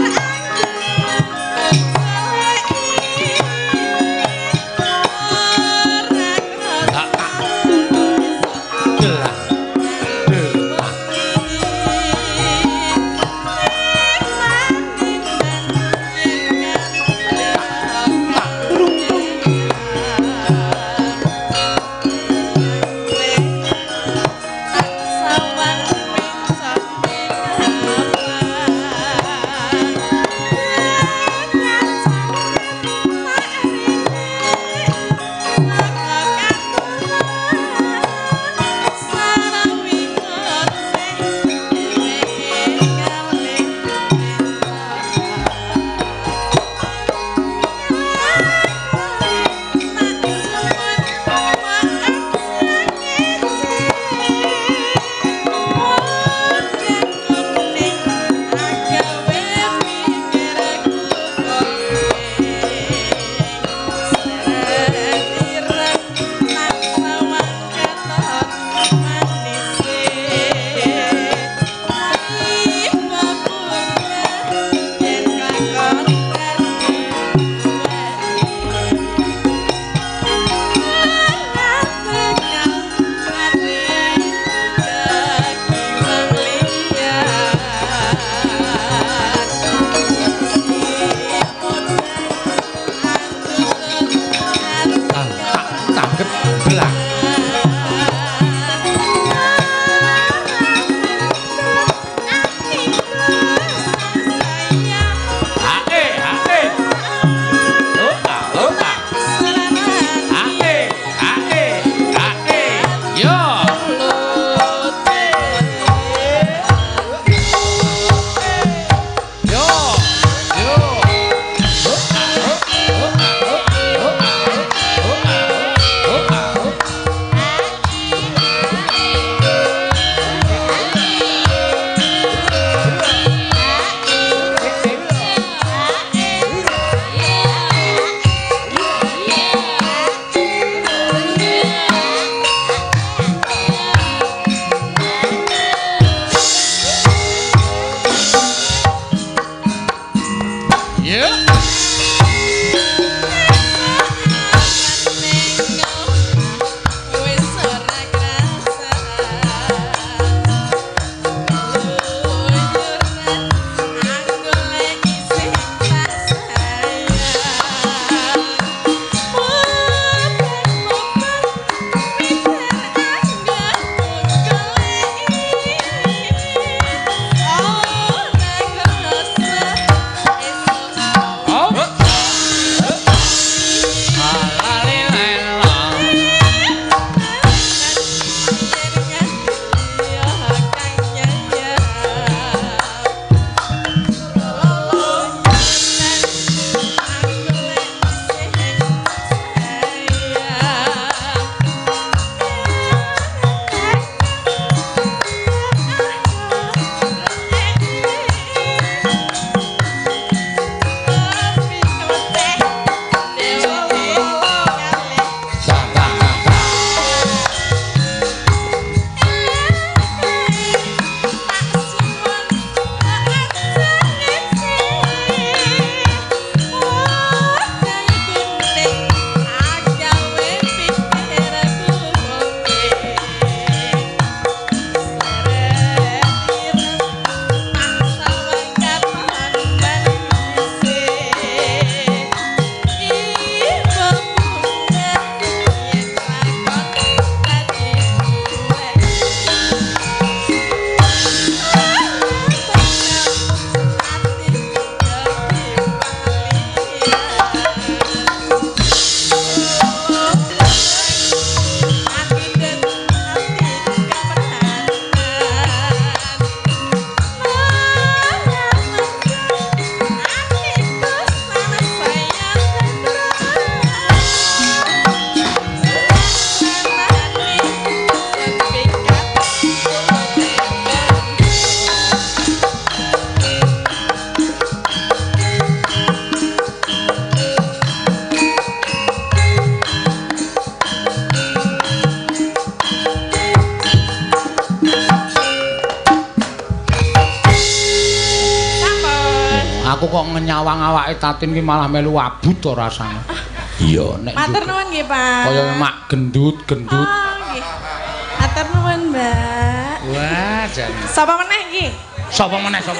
S1: kok ngenyawang awake Tatin ki malah melu abut to rasane. Iya, nek
S5: Matur nuwun nggih, Pak.
S1: kaya mak gendut-gendut.
S5: Oh, nggih. Matur nuwun, Mbak.
S1: Wah, jan.
S5: Sapa meneh iki?
S1: Sapa meneh?
S5: Tak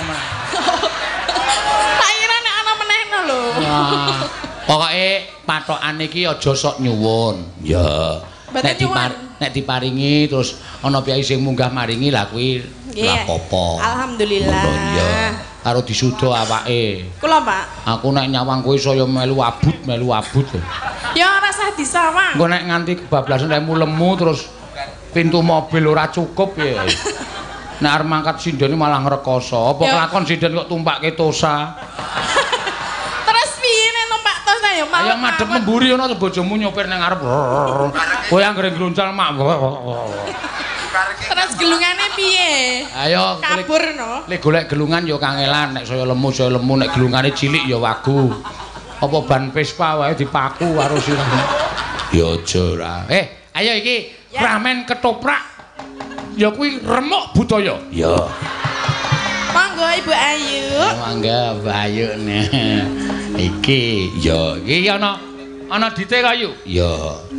S5: kira nek ana menehno lho.
S1: Wah. Pokoke pathokane iki aja sok nyuwun. Ya. Nek diparingi terus ana piyai sing munggah maringi lah kuwi ora apa-apa.
S5: Alhamdulillah.
S1: Iya. Karo disuda awake.
S5: Kula, Pak.
S1: Aku nek nyawang kowe saya melu abut.
S5: Ya ora usah disawang.
S1: Engko nek nganti kebablasan lemu terus pintu mobil ora cukup ya. Nek arep mangkat sinden malah ngrekoso. Apa kelakon sinden kok tumpake tosa?
S5: Terus piye nek numpak tos ta ya, Pak?
S1: Ayo madhep memburi ana bojomu nyopir nang ngarep. Kowe anggere gluncal mak.
S5: Terus gelungane piye?
S1: Ayo
S5: kabur no.
S1: Lek golek gelungan ya kangelan, nek saya lemu nek gelungane cilik ya wagu. Apa ban Vespa wae dipaku karo sirahmu. Ya aja ora. Ayo iki ramen ketoprak. Ya kuwi remuk budaya. Ya.
S5: Monggo Ibu Ayu.
S1: Mangga Mbak Ayu nih. Iki iki ana dite kayu. Ya.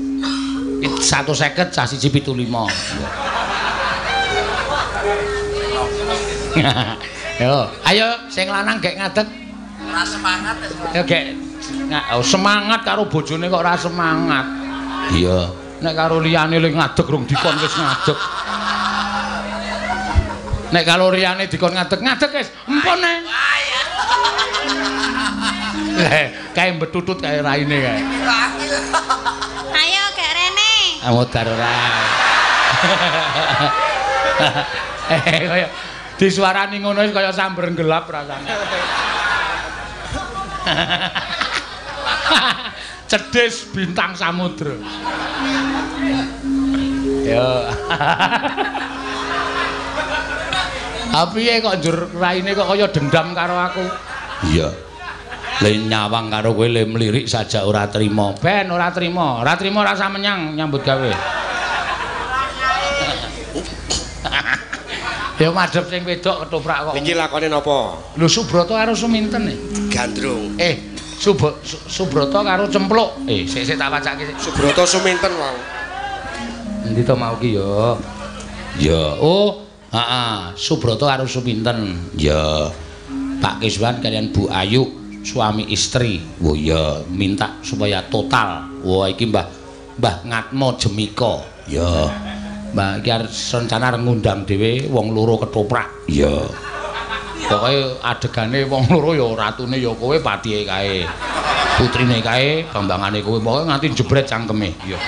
S1: 150 cah 175. Yo, ayo sing lanang gek ngadeg.
S4: Ora semangat
S1: ya. Gek semangat karo bojone kok ora semangat. Iya, nek karo liyane le ngadeg rung dikon wis ngadeg. Nek karo liyane dikon ngadeg wis empone. Kae betutut kae raine kae.
S3: Ayo gek rene.
S1: Amudar ora. Kaya disuarani ngono wis kaya sambar gelap rasane. Cedhis bintang samudra. Yo. Apiye kok njur raine kok kaya dendam karo aku? Iya. Le nyawang karo kowe le mlirik saja ora trima. Ben ora trima. Ora trima rasa menyang nyambut gawe. Ya madhep sing wedok ketoprak kok.
S6: Niki lakone napa?
S1: Lho Subroto karo Suminten e.
S6: Gandrung.
S1: Subroto karo Cempluk. Sik tak wacake sik.
S6: Subroto Suminten wau.
S1: Endi to mau ki ya? Ya. Oh, Subroto karo Suminten. Ya. Pak Kiswan kalian Bu Ayu suami istri. Oh ya, minta supaya total. Wah iki Mbah Ngatmo Jemika. Ya. Mbak iki rencana ngundang dhewe wong loro ketoprak. Iya. Pokoke adegane wong loro ya ratune ya kowe patihe kae. Putrine kae bambangane kowe pokoke nganti jebret cangkeme. Iya.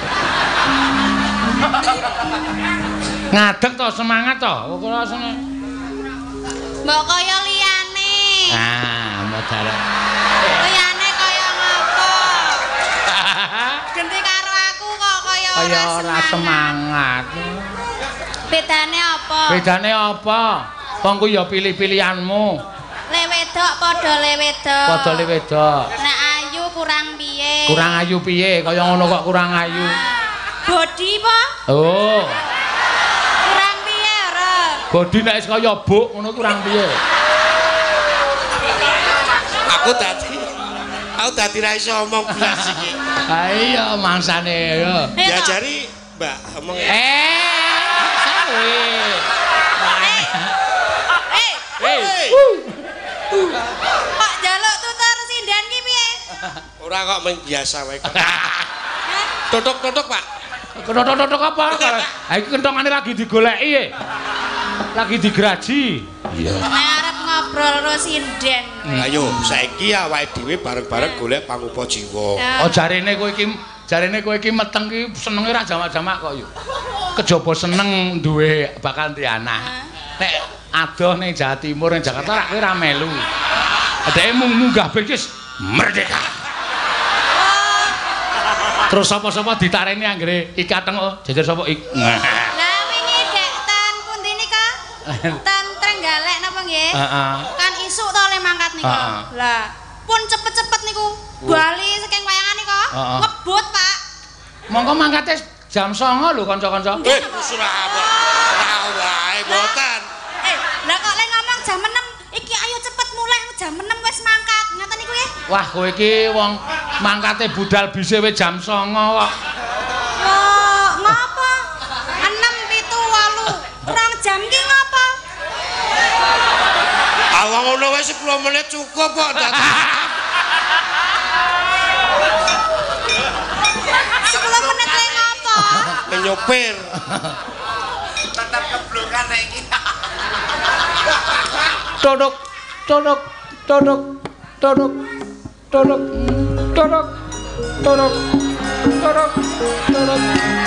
S1: Ngadeg to semangat to. Ora seneng.
S3: Mbok kaya liyane.
S1: Modal.
S3: Liyane kaya ngopo? Ganti karo aku kok kaya ora
S1: semangat.
S3: Bedane apa?
S1: Bedane apa? Wong kuwi ya pilih-pilihanmu.
S3: Le wedok padha le wedok.
S1: Padha le wedok.
S3: Nek ayu kurang piye?
S1: Kurang ayu piye? Kaya ngono kok kurang ayu.
S3: Bodi apa?
S1: Oh.
S3: Kurang piye ora?
S1: Bodi nek wis kaya buk ngono kurang piye?
S6: Aku dadi ra iso omong blas iki.
S1: Ha iya mangsane ya.
S6: Diajari Mbak omong.
S3: Kok njaluk tutur sinden ki piye?
S6: Ora kok mung biasa wae. Totok-totok, Pak.
S1: Totok-totok apa? Ha iki kentongane lagi digoleki. Lagi digeraji. Iya.
S3: Nek arep ngobrol karo sinden.
S6: Ayo, saiki awake dhewe bareng-bareng golek pangupa jiwa.
S1: Oh jarene kowe iki meteng ki senenge ra jamak-jamak kok yo. Kejaba seneng duwe bakal di anak. Nek adoh ning Jawa Timur ning Jakarta ra kowe ra melu. Adeke munggah bis merdeka. Terus sapa-sapa ditareni anggere ikateng jejer sapa ik.
S3: Lah wingi dek ten pundi nika? Ten Trenggalek napa nggih? Kan isuk to le mangkat nika. Lah pun cepet-cepet niku bali saking wayangan nika. Ngebut, Pak.
S1: Monggo mangkate jam 09.00 lho kanca-kanca.
S6: Surabaya. Ora wae mboten.
S3: Lah kok le ngomong jam 6 iki ayo cepet mulai jam 6 wis mangkat. Ngoten niku nggih.
S1: Wah, kowe iki wong mangkate budal bise wis jam 09.00 kok.
S3: Loh, ngapa? 6, 7, 8. Kurang jam ki ngapa?
S6: Awang ngono wis 10 menit cukup kok.
S3: 10 menit le ngapa?
S6: Nyopir.
S4: Tetep keblongan nek iki.
S1: Todok, todok, todok, todok, todok, todok, todok, todok, todok.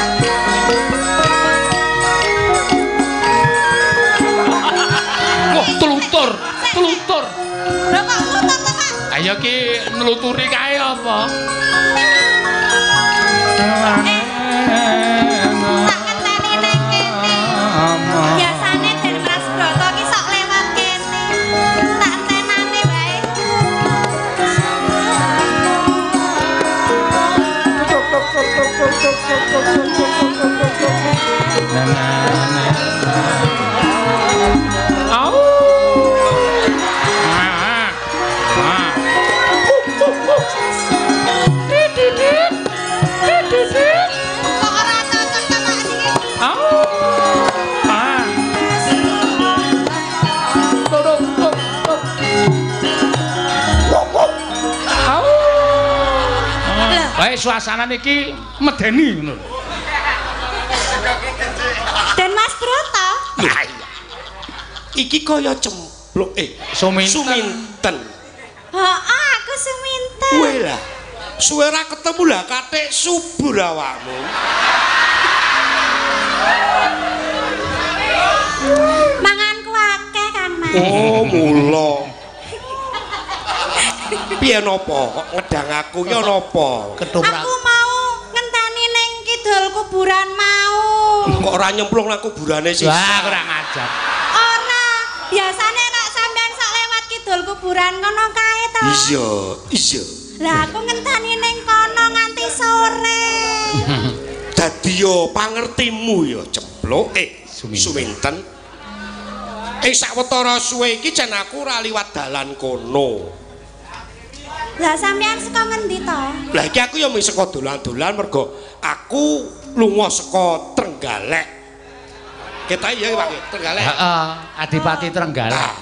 S1: Wah, telutur, telutur.
S3: Lho kok muter to, Pak?
S1: Ayo ki neluturi kae apa?
S3: Tak ngenteni nang kene. Biasane Den Mas Broto ki sok lewat kene. Tak entenane wae. Kok ora cocok ta Pak niki?
S1: Baik suasana niki medeni ngono.
S3: Den Mas Broto.
S6: Lah iya. Iki kaya cempluk Suminten.
S3: Heeh, aku Suminten.
S6: Kowe lah. Suwe ra ketemu lah katik subur awakmu.
S3: Manganku akeh Kang Mas.
S6: Oh, mula. Piye napa kok ngedang aku ya napa?
S3: Aku mau ngenteni ning kidul kuburan mau.
S6: Kok ora nyemplung nang kuburane sih?
S1: Wah, kurang ajar.
S3: Ora, biasane nek sampean sak lewat kidul kuburan ngono kae to.
S6: Iya, iya.
S3: Lah aku ngenteni ning kono nganti sore.
S6: Dadi yo pangertimu yo cempluk Suminten. Sawetara suwe iki jan aku ora liwat dalan kono.
S3: Lah sampean saka ngendi to?
S6: Lah iki aku yo mung saka dolan-dolan mergo aku lunga saka Trenggalek. Ketok ya Pak, Trenggalek.
S1: Heeh, Adipati Trenggalek.
S6: Nah,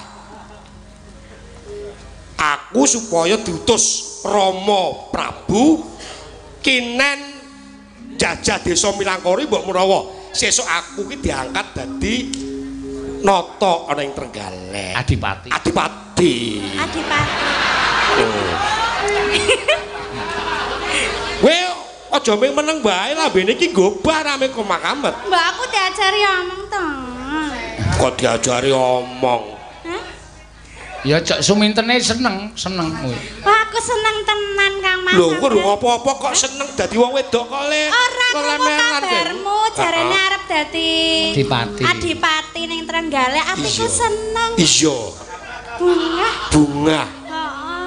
S6: aku supaya diutus Rama Prabu kinen jajah desa Milangkori mbok menawa sesuk aku ki diangkat dadi nata ana ing Trenggalek.
S1: Adipati.
S3: Adipati.
S6: Kowe aja mung meneng bae lambene iki gobah rame komakamet.
S3: Mbak aku diajari omong to.
S6: Kok diajari omong.
S3: Hah?
S1: Ya cok Sumintene seneng kowe.
S3: Wah, aku seneng tenan Kang Mas.
S6: Lho, kowe apa-apa kok seneng dadi wong wedok kok le.
S3: Ora krungu kabarmu jarene arep dadi Adipati ning Trenggalek, atiku seneng.
S6: Iya. Bunga.
S3: Heeh.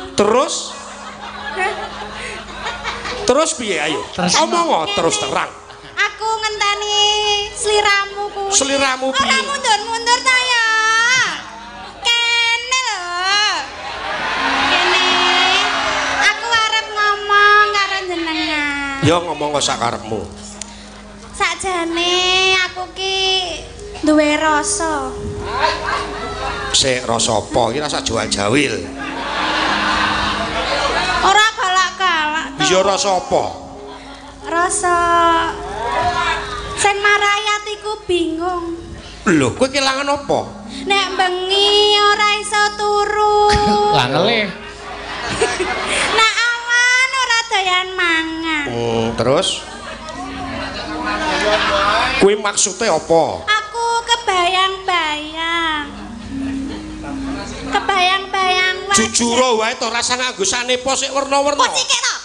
S6: Terus piye ayo? Omong terus terang.
S3: Aku ngenteni sliramu kuwi.
S6: Sliramu piye?
S3: Ora mundur-mundur ta ya. Kene lho. Kene. Aku arep ngomong karo jenengan.
S6: Ya ngomong kok sakarepmu.
S3: Sakjane aku ki duwe rasa.
S6: Sik rasa apa? Iki rasa jawil-jawil.
S3: Ora galak-galak to.
S6: Iya rasa apa?
S3: Rasa sing marayat iku bingung.
S6: Lho, kowe kelangan apa?
S3: Nek bengi ora iso turu.
S1: Lah ngelih.
S3: Nek awan ora doyan mangan.
S6: Terus? Kuwi maksudnya apa?
S3: Aku kebayang-bayang. Kebayang-bayang wae.
S6: Jujur wae to rasa nganggo sanepa sik werna-werna.
S3: Kok cikik to?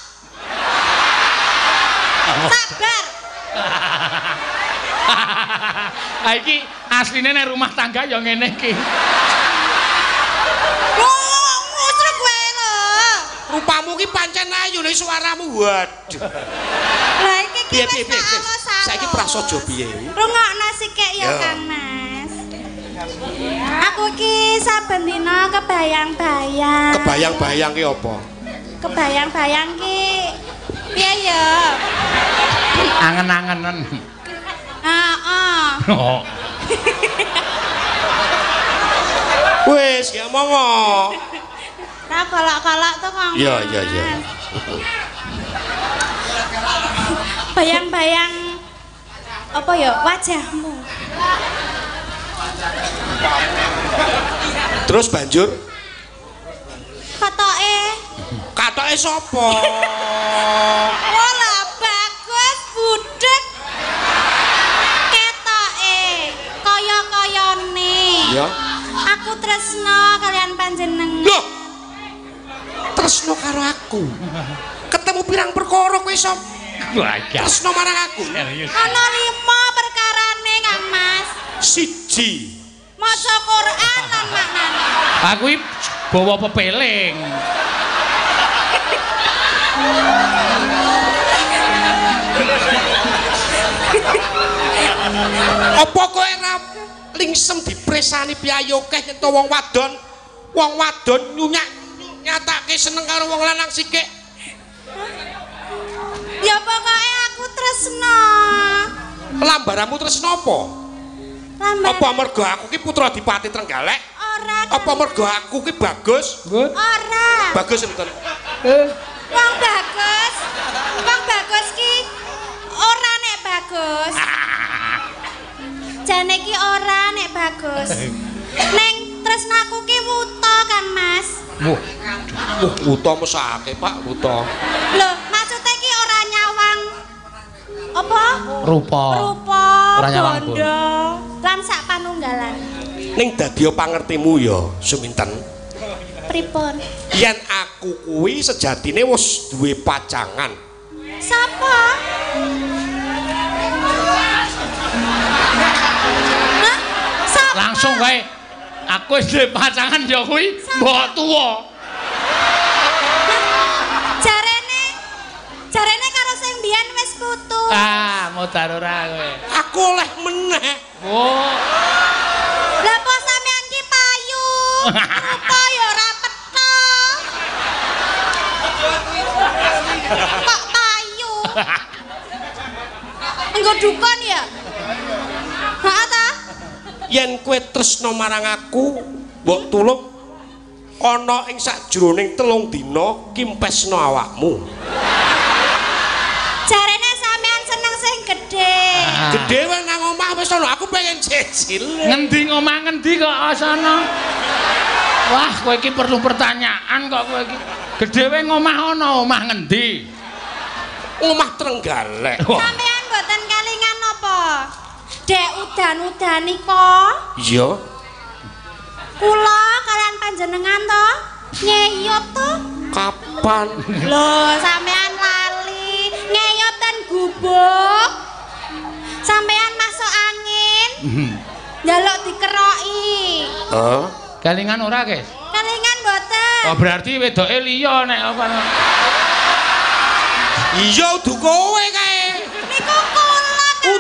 S3: Sabar.
S1: Ha iki asline nek rumah tangga ya ngene iki.
S3: Musruk wae lho.
S6: Rupamu ki pancen ayu nek suaramu. Waduh.
S3: Lah iki ki wis
S6: Saiki prasaja piye?
S3: Rungokno sithik ya Kang Mas. Aku ki saben dina kebayang-bayang.
S6: Kebayang-bayang ki apa?
S3: Kebayang-bayang ki piye ya?
S1: Angen-angenen.
S3: Heeh.
S1: Oh.
S6: Wis, ya monggo.
S3: Ta kolak-kolak to, Kang.
S6: Iya.
S3: Bayang-bayang apa ya wajahmu.
S6: Terus banjur
S3: Katoke
S6: sapa?
S3: Wala bagus budek. Ketoke kaya-kayane.
S6: Ya.
S3: Aku tresno kalian panjenengan.
S6: Loh. Tresno karo aku. Ketemu pirang perkara kowe sop. Tresno marang aku.
S3: Ana 5 perkarane, Kang Mas.
S6: 1.
S3: Maca Quran lan maknane.
S1: Aku iki bawa pepeling.
S6: Apa kowe ora lingsem dipresani piyayokeh yen wong wadon? Wong wadon nyatake seneng karo wong lanang sikik.
S3: Ya pokoke aku tresno.
S6: Lambaramu tresno apa? Apa mergo aku ki putra Adipati Trenggalek?
S3: Ora.
S6: Apa mergo aku ki bagus?
S3: Ora.
S6: Bagus enten.
S3: Wong bagus. Wong bagus ki ora nek bagus. Jane ki ora nek bagus. Neng tresnaku ki wuta kan, Mas.
S6: Wuta mesake, Pak, wuta.
S3: Lho, maksude ki ora nyawang apa?
S1: Rupa.
S3: Ora nyawang bondo. Lan sak panunggalan.
S6: Ning dadi pangertimu ya, Suminten.
S3: Pripun?
S6: Yen aku kuwi sejatine wis duwe pacangan.
S3: Sapa? Hah? Sapa?
S1: Langsung kowe aku wis duwe pacangan ya kuwi mbok tuwa.
S3: Jarene karo sing mbiyen wis putu.
S1: Modar ora kowe.
S6: Aku oleh meneh.
S1: Oh.
S3: Lah apa sampean ki payu? Rupa ya ora petha. Kok payu? Engko dukun ya? Heeh ta?
S6: Yen kowe tresno marang aku, mbok tulung ana ing sakjroning 3 dina kimpesno awakmu.
S3: Jarene sampean seneng sing gedhe.
S6: Gedhe wae nang omah wis ana, aku pengen jejil.
S1: Ngendi ngomah ngendi kok asana? Wah, kowe iki perlu pertanyaan kok kowe iki. Gedhe wae ngomah ana, omah ngendi?
S6: Omah Trenggalek.
S3: Sampean mboten kelingan napa? Dek udan-udan nika.
S6: Iya.
S3: Kula kalian panjenengan to ngeyop to.
S6: Kapan?
S3: Lho, sampean lali ngeyop ten gubuk. Sampean masuk angin. Njaluk dikeroki.
S6: Heeh.
S1: Kelingan ora, Guys?
S3: Kelingan mboten.
S1: Oh, berarti wedoke liya nek apa.
S6: Iya udu kowe kae.
S3: Niku kula kan.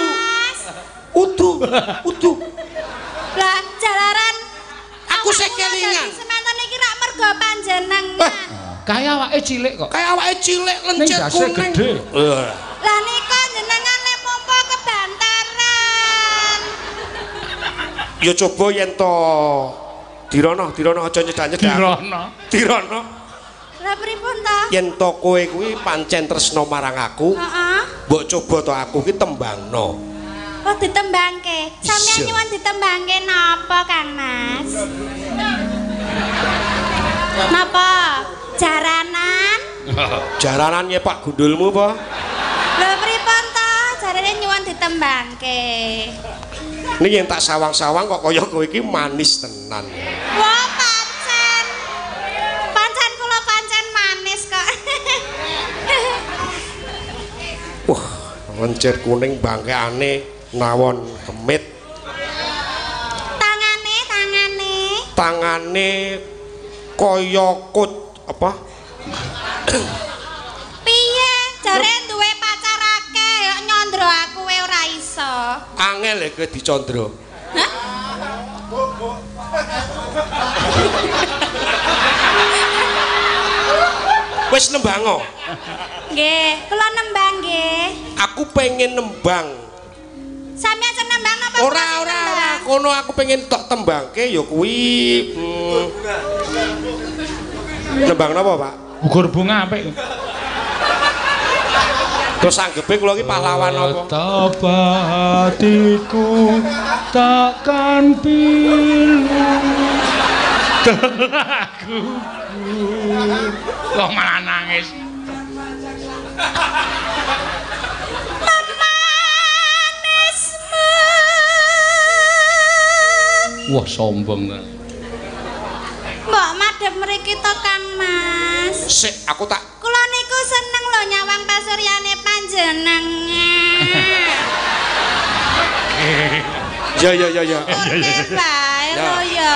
S6: Udu.
S3: Lah jalaran
S6: Aku sing kelingan.
S3: Semanten iki rak mergo panjenengan.
S1: Kaya awake cilik kok.
S6: Kayak awake cilik lencet kuning.
S1: Gede.
S3: Lah nika jenengan le mompo kebantaran.
S6: Ya coba yen to Dirono aja nyedak-nyedak. Dirono.
S3: Lah pripun ta?
S6: Yen to kowe kuwi pancen tresno marang aku,
S3: Heeh.
S6: mbok coba to aku ki tembangno.
S3: Oh ditembangke. Sampeyan
S6: Iya.
S3: nyuwun ditembangke napa, Kang Mas? Napa? Jaranan?
S6: Jaranan ya Pak gundulmu apa?
S3: Lho pripun ta? Jarane nyuwun ditembangke.
S6: Ini yang tak sawang-sawang kok kaya kowe iki manis tenan.
S3: Wah, pancen. Pancen kula pancen manis kok.
S6: Wah, lencet kuning bangkeane nawon kemit. Tangane kaya kut apa?
S3: Piye? Jare duwe pacar akeh kok nyandra aku wae ora iso.
S6: Angel ya kowe dicandra.
S3: Hah?
S6: Wis nembang.
S3: Nggih, kula nembang nggih.
S6: Aku pengen nembang.
S3: Sampeyan seneng nembang napa?
S6: Ora, kono aku pengen tok tembangke ya kuwi. Nembang napa, Pak?
S1: Gugur bunga apik.
S6: Terus anggepe kula iki pahlawan apa?
S1: Tabatiku takkan pilu. Aku. Kok malah nangis. Wah, sombong kan.
S3: Mbok madhep mriki to Kang Mas.
S6: Sik, aku tak.
S3: Kula niku seneng lho nyawang pasuryane panjenengan.
S6: Ya.
S3: Oke, bae lho ya.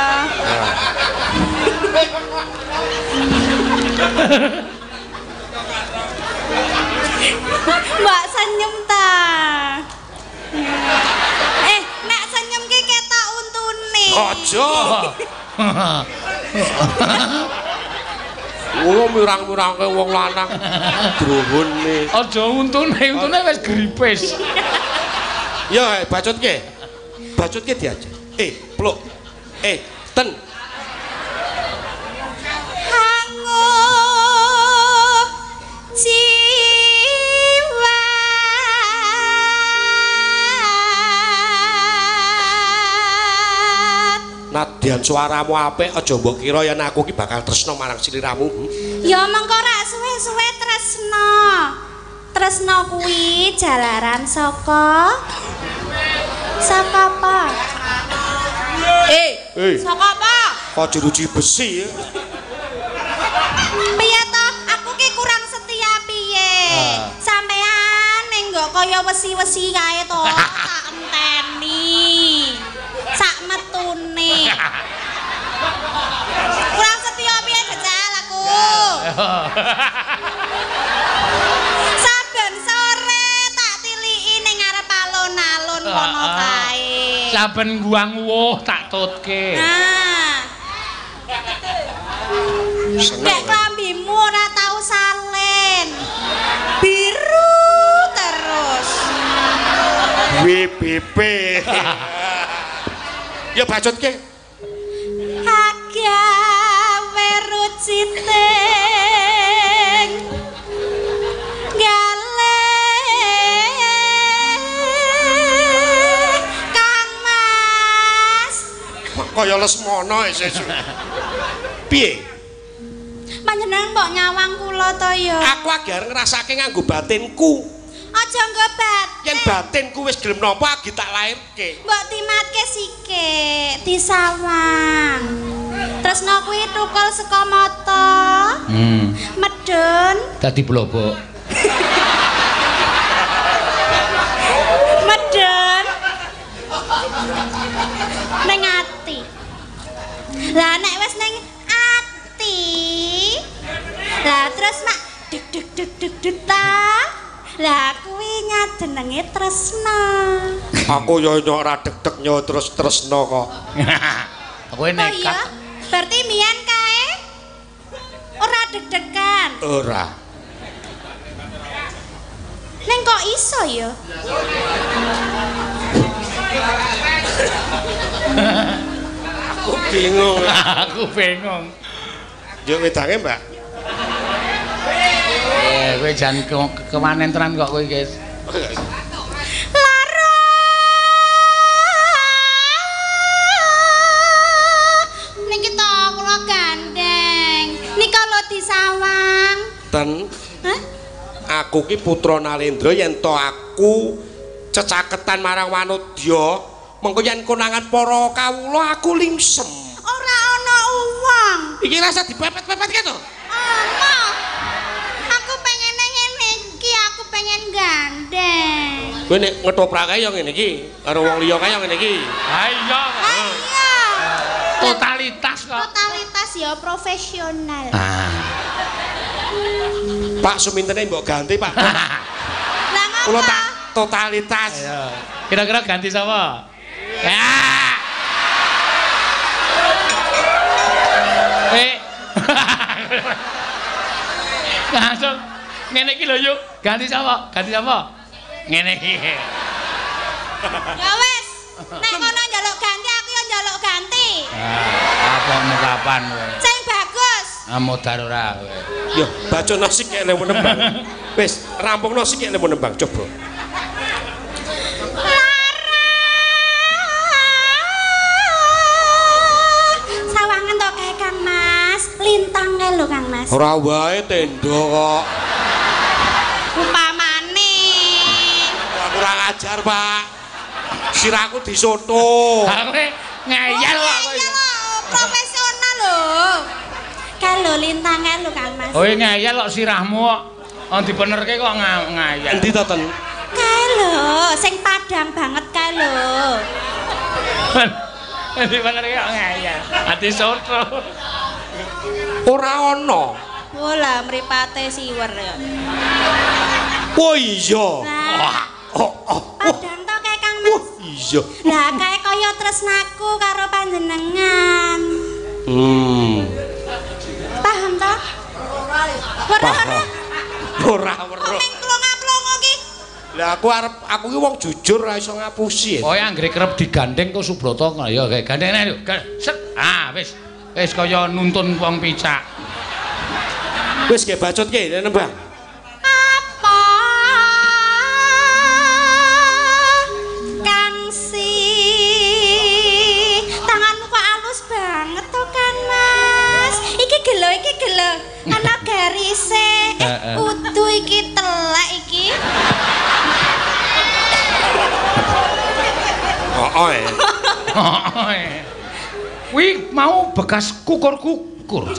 S3: Mbak senyum ta. Nek senyum ki ketok untune.
S6: Aja. Wong mirang-mirangke wong lanang drohone.
S1: Aja untune wis gripis.
S6: Ya, bacutke. Bacutke diajar. Pluk. Ten.
S3: Hangup jiwa.
S6: Nadyan suaramu apik, aja mbok kira yen aku ki bakal tresno marang sliramu.
S3: Ya mengko rak suwe-suwe tresno. Tresno kuwi jalaran saka apa? Saka apa?
S6: Kok jeruji besi ya?
S3: Piye to? Aku ki kurang setia piye? Sampean ning nggo kaya wesi-wesi kae to, tak enteni. Sak metune. Kurang setia piye jajal aku? Saben sore tak tiliki ning ngarep alun-alun kono kae.
S1: Saben guang woh tak tutke.
S3: Nah. Nek klambimu ora tau salin. Biru terus.
S6: WBP. Ya bacutke.
S3: Agawe ruciting gale Kang Mas.
S6: Kaya lesmono sesuk. Piye?
S3: Panjenengan mbok nyawang kula to ya.
S6: Aku agar ngrasake nganggo batinku.
S3: Aja nggo batin.
S6: Yen batinku wis gelem nampa agi tak lairke.
S3: Mbok timatke sikik, disawang. Tresno kuwi tukul saka mata. Medun.
S1: Dadi blobok.
S3: Medun. Ning ati. Lah nek wis ning ati. Lah terus mak deg ta. Lah kuwi nyajenenge tresna.
S6: Aku yo ora deg-deg yo terus tresno kok.
S1: Kowe nekat.
S3: Oh iya, berarti mbiyen kae ora deg-degan.
S6: Ora.
S3: Ning kok iso ya?
S6: Aku bingung.
S1: Aku bingung.
S6: Yo wedange, Mbak.
S1: Kowe jan kemanen tenan kok kowe, guys.
S3: Lara. Niki to kula gandeng. Nika lho disawang.
S6: Ten.
S3: Hah?
S6: Aku ki putra Nalendra yen to aku cecaketan marang Wanodya, mengko yen konangan para kawula aku limsem.
S3: Ora ana uwang.
S6: Iki rasa dipepet-pepetke to?
S3: Ana. Aku pengen ngene iki, aku pengen gandeng.
S6: Kowe nek ngetoprake ya ngene iki, karo wong liya kae ya ngene iki.
S1: Ha iya.
S3: Iya.
S1: Totalitas kok.
S3: Totalitas ya profesional.
S6: Pak sumintene mbok ganti, Pak.
S3: Lah
S6: Kula
S3: ngapa?
S6: tak totalitas.
S1: Kira-kira ganti sapa? Ya. Langsung ngene iki lho yuk. Ganti sapa? Ganti sapa? Ngene iki.
S3: Ya wis, nek kono njaluk ganti aku yo njaluk ganti.
S1: Apa kapan kowe?
S3: Sing bagus.
S1: Modar ora kowe.
S6: Yo, bacono sik kek lemu nembang. Wis, rampungno sik kek lemu nembang coba.
S3: Sawangan to kae Kang Mas, lintang kae lho Kang Mas.
S6: Ora wae tenda kok.
S3: Upamane.
S6: Kurang ajar, Pak. Sirahku disoto.
S1: Kowe ngeyel kok kowe.
S3: Profesional lho. Kae lho lintang kae lho Kang Mas.
S1: Kowe ngeyel kok sirahmu kok dibenerke kok ngayel.
S6: Endi to, Ten?
S3: Kae lho, sing padang banget kae lho.
S1: Dibenerke kok ngayel. Ati soto.
S6: Ora ana.
S3: Oh lah mripate siwer ya.
S6: Oh iya.
S3: Padang to kae Kang Mas.
S6: Iya.
S3: Lah kae kaya tresnaku karo panjenengan. Paham to? Ora.
S6: Ora weruh.
S3: Ning klonga-klongo ki.
S6: Lah aku ki wong jujur ora iso ngapusi.
S1: Oh, anggere kerep digandeng kok Subrata ya kae gandengane yuk. Set. Ah, wis. Wis kaya nuntun wong picak.
S6: Wis ge bacot ki nembang.
S3: Apa Kang Si? Tanganmu kok halus banget to Kang Mas. Iki gelo. Ana garise. Udu iki telek iki.
S1: Wih, mau bekas kukur-kukur.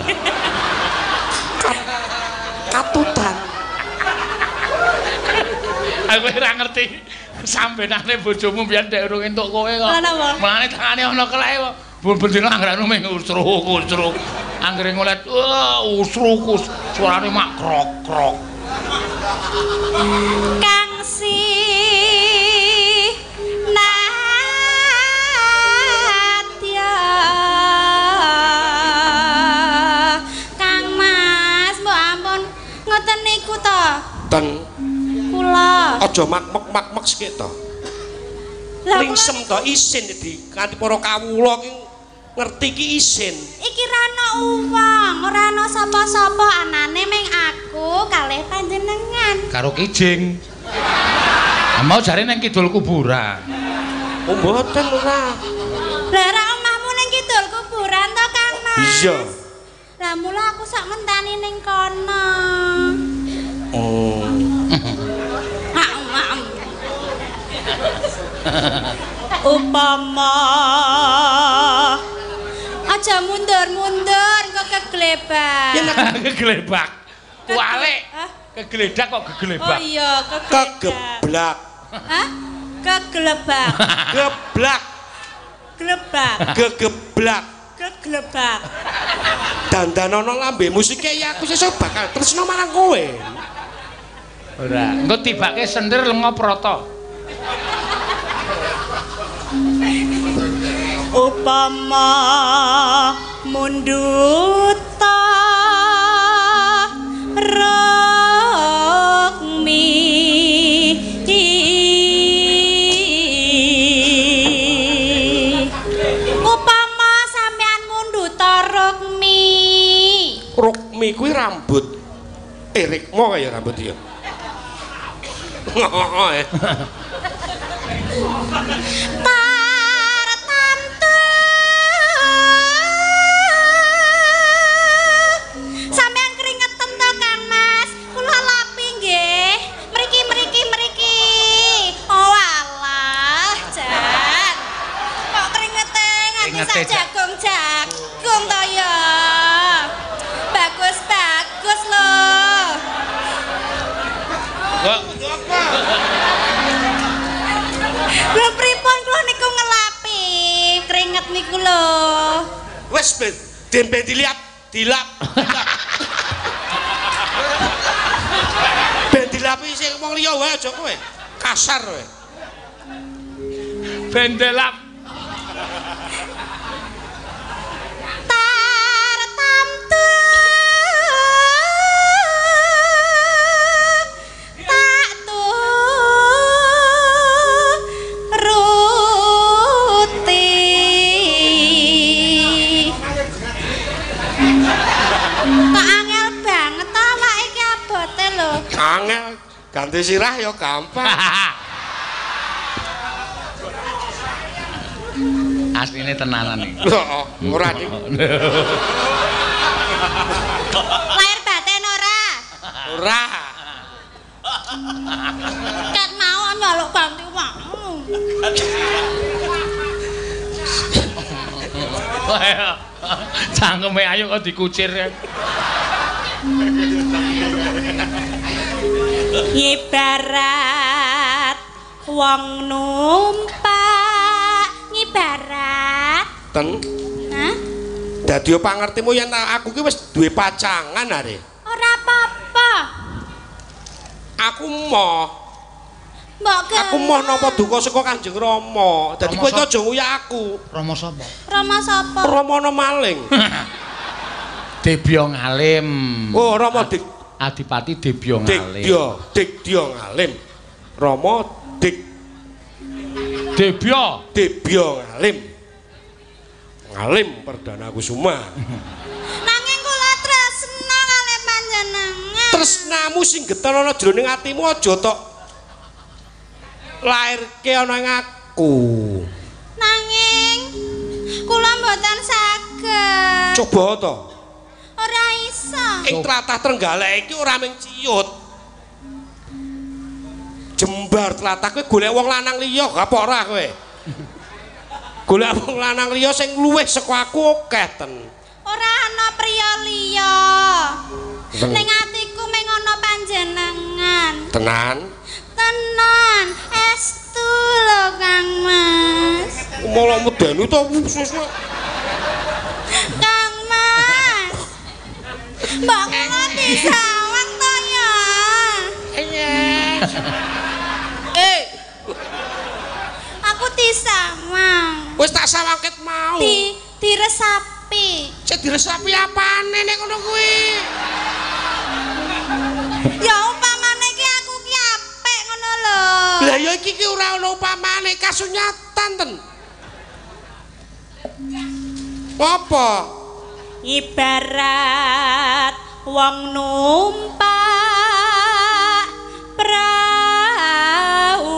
S6: Katutan.
S1: Aku ora ngerti sambenane bojomu biyen ndek urung entuk kowe kok. Mulane tangane ana keleke kok. Bendina anggranu ming usruk-usruk. Anggere ngolet usruk suarane mak krok-krok.
S3: Kang Si Nadia. Kang Mas, mbok ampun ngoten niku to.
S6: Ten.
S3: Kula.
S6: Aja mak-mek sik to. Lingsem to isin di kanthi para kawula ki ngerti ki isin.
S3: Iki ra ana uwong, ora ana sapa-sapa, anane ming aku kalih panjenengan.
S1: Karo Kijing. Mau jare ning kidul kuburan.
S6: Oh mboten ora.
S3: Lah ra omahmu ning kidul kuburan to, Kang Mas?
S6: Iya.
S3: Lah mula aku sak ngenteni ning kono.
S6: Oh.
S3: Upama aja mundur-mundur kok keglebak.
S1: Ya keglebak. Kualik. Kegledak kok keglebak.
S3: Oh iya,
S6: kegeblak.
S3: Hah? Keglebak.
S6: Geblak.
S3: Glebak.
S6: Gegeblak.
S3: Keglebak.
S6: Dandanono lambe musike ya aku sesuk bakal tresno marang kowe.
S1: Ora, engko tibake sendir lenga prata.
S3: Upama munduta rokmi upama sampean munduta rokmi
S6: kuwi rambut Rikmo kaya rambut ya
S3: jagung to ya. Bagus loh. Lho pripun kula niku ngelapi keringet niku lho.
S6: Wes dembe dilap. Ben dilapi sing wong liya wae aja kowe. Kasar kowe.
S1: Ben dilap.
S6: Angel ganti sirah ya gampang.
S1: Asline tenanan iki.
S6: Heeh, ora ning.
S3: Lahir batin ora?
S6: Ora.
S3: Ket mau nyaluk ganti mau.
S1: Cangkeme ayu kok dikucir.
S3: Ibarat wong numpak ngibarat
S6: Ten.
S3: hah?
S6: Dadi pangertimu yen aku ki wis duwe pacangan are.
S3: Ora apa-apa.
S6: Aku moh.
S3: Mbok ge.
S6: Aku moh napa duka saka Kanjeng Rama. Dadi kowe iki aja nguyah aku.
S1: Rama sapa?
S3: Rama sapa?
S6: Ramana maling.
S1: Debya Ngalim.
S6: Oh, Rama Dik
S1: Adipati Debya Ngalim.
S6: Debya Ngalim. Rama
S1: Debya
S6: Ngalim. Ngalim Perdana Kusuma.
S3: Nanging kula tresna kalih panjenengan.
S6: Tresnamu sing geter ana jroning atimu aja tok lairke ana ing aku.
S3: Nanging kula mboten saged.
S6: Coba to.
S3: Ora iso.
S6: Ing tlatah Trenggalek iki ora mung ciyut. Jembar tlatah kowe golek wong lanang liya gak apa ora kowe? Golek wong lanang liya sing luwih saka aku akeh ten.
S3: Ora ana priya liya. Ning atiku mung ana panjenengan.
S6: Tenan.
S3: Tenan, estu lho Kang Mas.
S6: Malah medeni to khusus.
S3: Kang Mas. Mbak kula disawang to ya. Aku disawang.
S6: Wis tak sawangket mau.
S3: Diresapi.
S6: Cek diresapi apane nek ngono kuwi?
S3: Ya upamane ki aku ki apik ngono lho.
S6: Lah ya iki ki ora ana upamane kasunyatan ten. Apa?
S3: Ibarat wong numpak prau.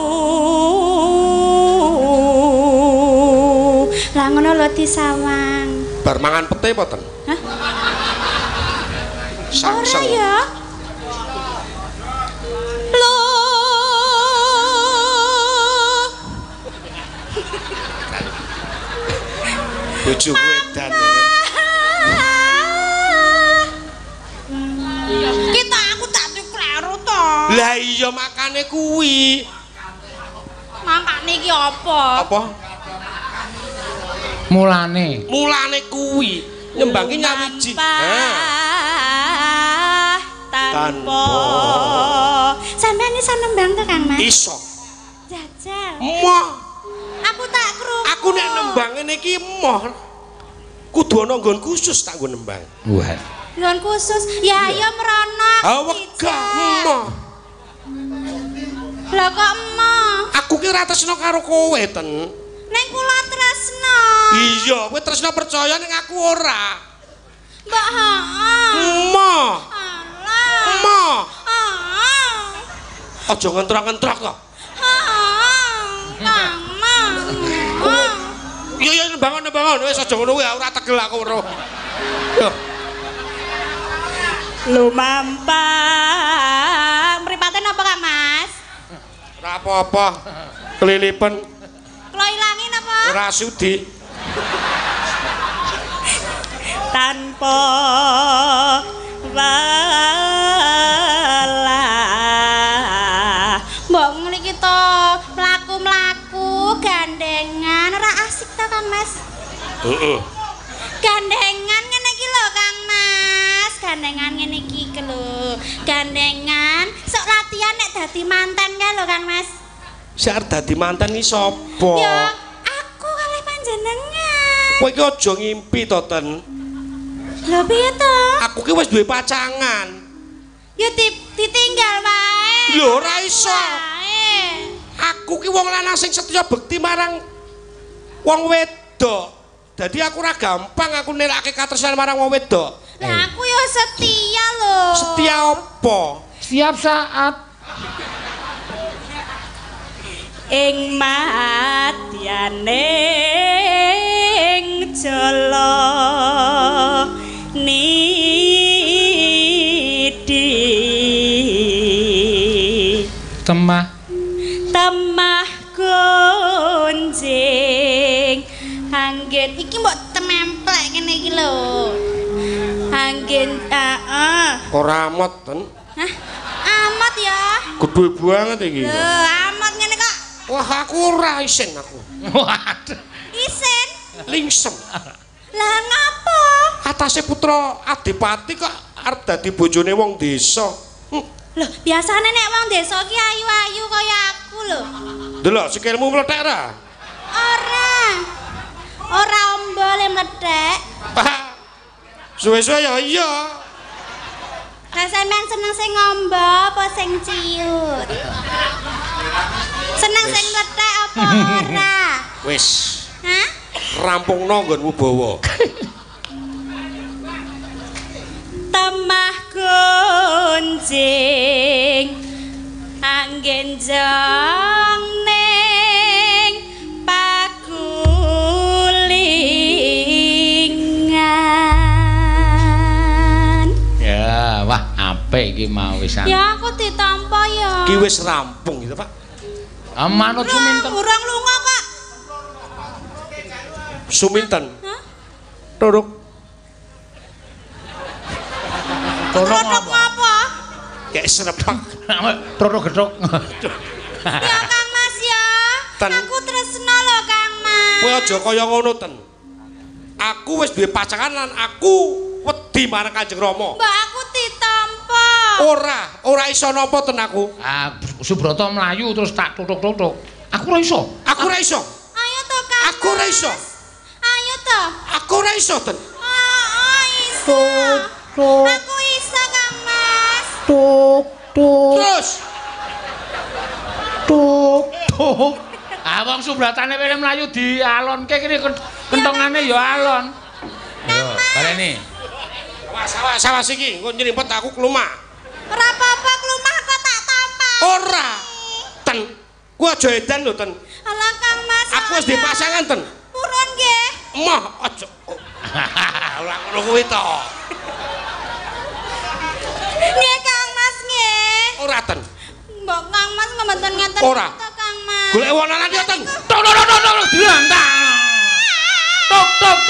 S3: Lah ngono lho disawang.
S6: Bar mangan pete apa ten?
S3: Hah? Ora
S6: Sangseng.
S3: ya.
S6: Bojoku edan.
S3: Kita aku tak kleru to.
S6: Lah iya makane kuwi.
S3: Makane iki apa?
S6: Apa?
S1: Mulane
S6: Kuwi nyembangi nyawiji.
S3: Tanpa. Sampeyan iso nembang to Kang Mas?
S6: Iso.
S3: Jajal.
S6: Moh.
S3: Aku tak krungu.
S6: Aku nek nembang ngene iki moh. Kudu ana nggon khusus tak nggo nembang.
S1: wah.
S3: Nggon khusus. Ya ya mrono.
S6: Ha wegah moh.
S3: Lah kok emoh?
S6: Aku ki ora tresna karo kowe ten.
S3: Ning kula tresna.
S6: Iya, kowe tresna percaya ning aku ora.
S3: Mbak heeh.
S6: Moh.
S3: Alah.
S6: Moh.
S3: Heeh.
S6: Aja ngentrok-ngentrok kok.
S3: Kang Mas.
S6: Iya nembang wis aja ngono kuwi ora tegel aku weruh. Yo.
S3: Lumampang. Mripate napa Kang Mas?
S6: Ora apa-apa. Kelilipen
S3: Kula ilangi napa?
S6: ora sudi.
S3: Tanpa walah. Mbok ngene iki to, mlaku-mlaku gandengan ora asik to Kang Mas?
S6: Heeh.
S3: Gandengan ngene iki lho Kang Mas. Gandengan ngene iki lho. Gandengan sok latihan nek dadi manten kae lho Kang Mas.
S6: Sak dadi manten iki sapa?
S3: Ya, aku kalih panjenengan.
S6: Kowe iki aja ngimpi to, Ten.
S3: Lho piye to?
S6: Aku ki wis duwe pacangan.
S3: Ya ditinggal wae.
S6: Lho ora iso.
S3: Wae.
S6: Aku ki wong lanang sing setya bekti marang wong wedok. Dadi aku ora gampang aku nilake katresnan marang wong wedok.
S3: Lah aku ya setia lho.
S6: Setia apa?
S1: setiap saat
S3: ing madyaning jala nidi
S1: temah
S3: gonjing anggen iki mbok tememplek kene iki lho anggen
S6: ora amot ten
S3: hah amot ya
S6: gedhe banget iki
S3: lho amot ngene kok
S6: wah aku ora isin aku
S1: waduh
S3: isin
S6: lingsem
S3: lah ngapa
S6: atase putra adipati kok arep dadi bojone wong desa
S3: lho biasane nek wong desa ki ayu-ayu kaya aku lho
S6: delok sikilmu mlethek ra
S3: ora ombole mlethek
S6: suwe-suwe ya iya
S3: lah sampean seneng sing ngombo apa sing ciut seneng sing mlethek apa ora
S6: wis
S3: hah
S6: rampungno nggonmu bawa
S3: temah gonjing anggen jong ning pagulingan
S1: ya wah apik iki mau wisan
S3: ya aku ditampa ya
S6: iki wis rampung gitu Pak
S1: manut suminten
S3: urang lunga kok
S6: suminten
S3: hah
S6: turuk
S3: Rodok apa?
S6: Kayak serepek.
S1: Rodok gedhok.
S3: Ya Kang Mas ya. Aku tresno lho Kang Mas.
S6: Kowe aja kaya ngono ten. Aku wis duwe pacangan lan aku wedi marang Kanjeng Rama.
S3: Mbak aku ditampa.
S6: Ora iso napa ten aku.
S1: Subrata mlayu terus tak tutuk-tutuk. Aku ora iso.
S6: Ayo to
S3: Kang.
S6: Aku ora iso.
S3: Ayo to.
S6: Aku ora iso ten.
S3: Iso. Aku iso Kang Mas.
S1: Tuk.
S6: Terus.
S1: Tuk. Wong subratane wene mlayu dialonke kene kentongane ya alon. Yo, baleni.
S6: Sawas iki engko nyrimpet aku klumak.
S3: Ora apa-apa klumah kok tak tampa.
S6: Ora. Ten. Ku aja edan lho ten.
S3: Alah Kang Mas.
S6: Aku wis di pasangan ten.
S3: Purun nggih.
S6: Emoh aja. Ora ngono kuwi to.
S3: Nggih Kang Mas nggih.
S6: Ora ten.
S3: Mbok Kang Mas mboten ngeten
S6: Ora.
S3: Kang Mas.
S6: Golek wong lanang ya ten.
S1: Tok dilantang. Tok.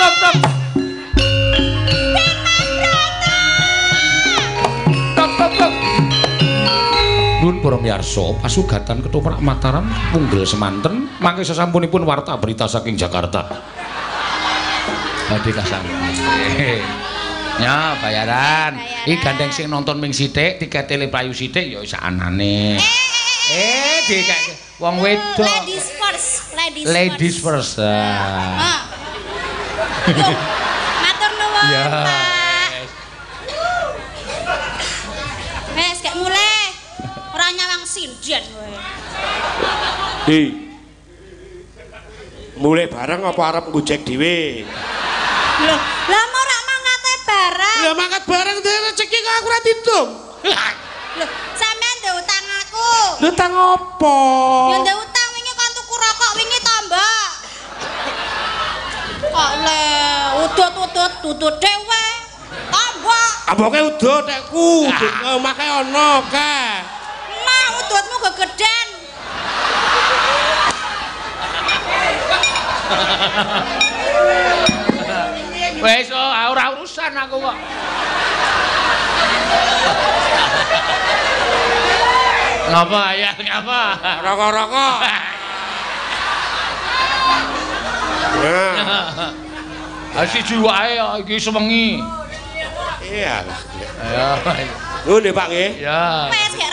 S1: Tok. Nuwun para miyarsa, pasugatan ketoprak Mataram punggel semanten mangke sasampunipun warta berita saking Jakarta. Badhe kasampunipun. Ya, bayaran. Iki gandeng sing nonton ming sithik, tiket tele playu sithik ya sak anane. Dikake wong wedok. Ladies first.
S3: Matur nuwun,
S1: Ya.
S3: Pak. Wes gak mulai. Ora nyawang sinden kowe.
S6: Mulai bareng apa arep ngojek dhewe?
S3: Lho, lah mau ora mangate bareng.
S6: Lah mangkat bareng dhewe rezeki kok aku ora ditung.
S3: Lho, sampean ndek utang aku.
S6: Lho tang apa?
S3: Ya ndek utang wingi kon tuku rokok wingi to, Mbak. Kok le udut dhewe. Tambah.
S6: Aboke udut tekku, udut omake ana kae.
S3: Mah udutmu gegeden.
S1: Wes ora urusan aku kok. Ngapa ya? Ngapa?
S6: Rokok-rokok.
S1: Siji wae iki sewengi.
S6: Iya.
S1: Ya.
S6: Nuwun nggih Pak nggih.
S1: Ya.
S3: Wes gek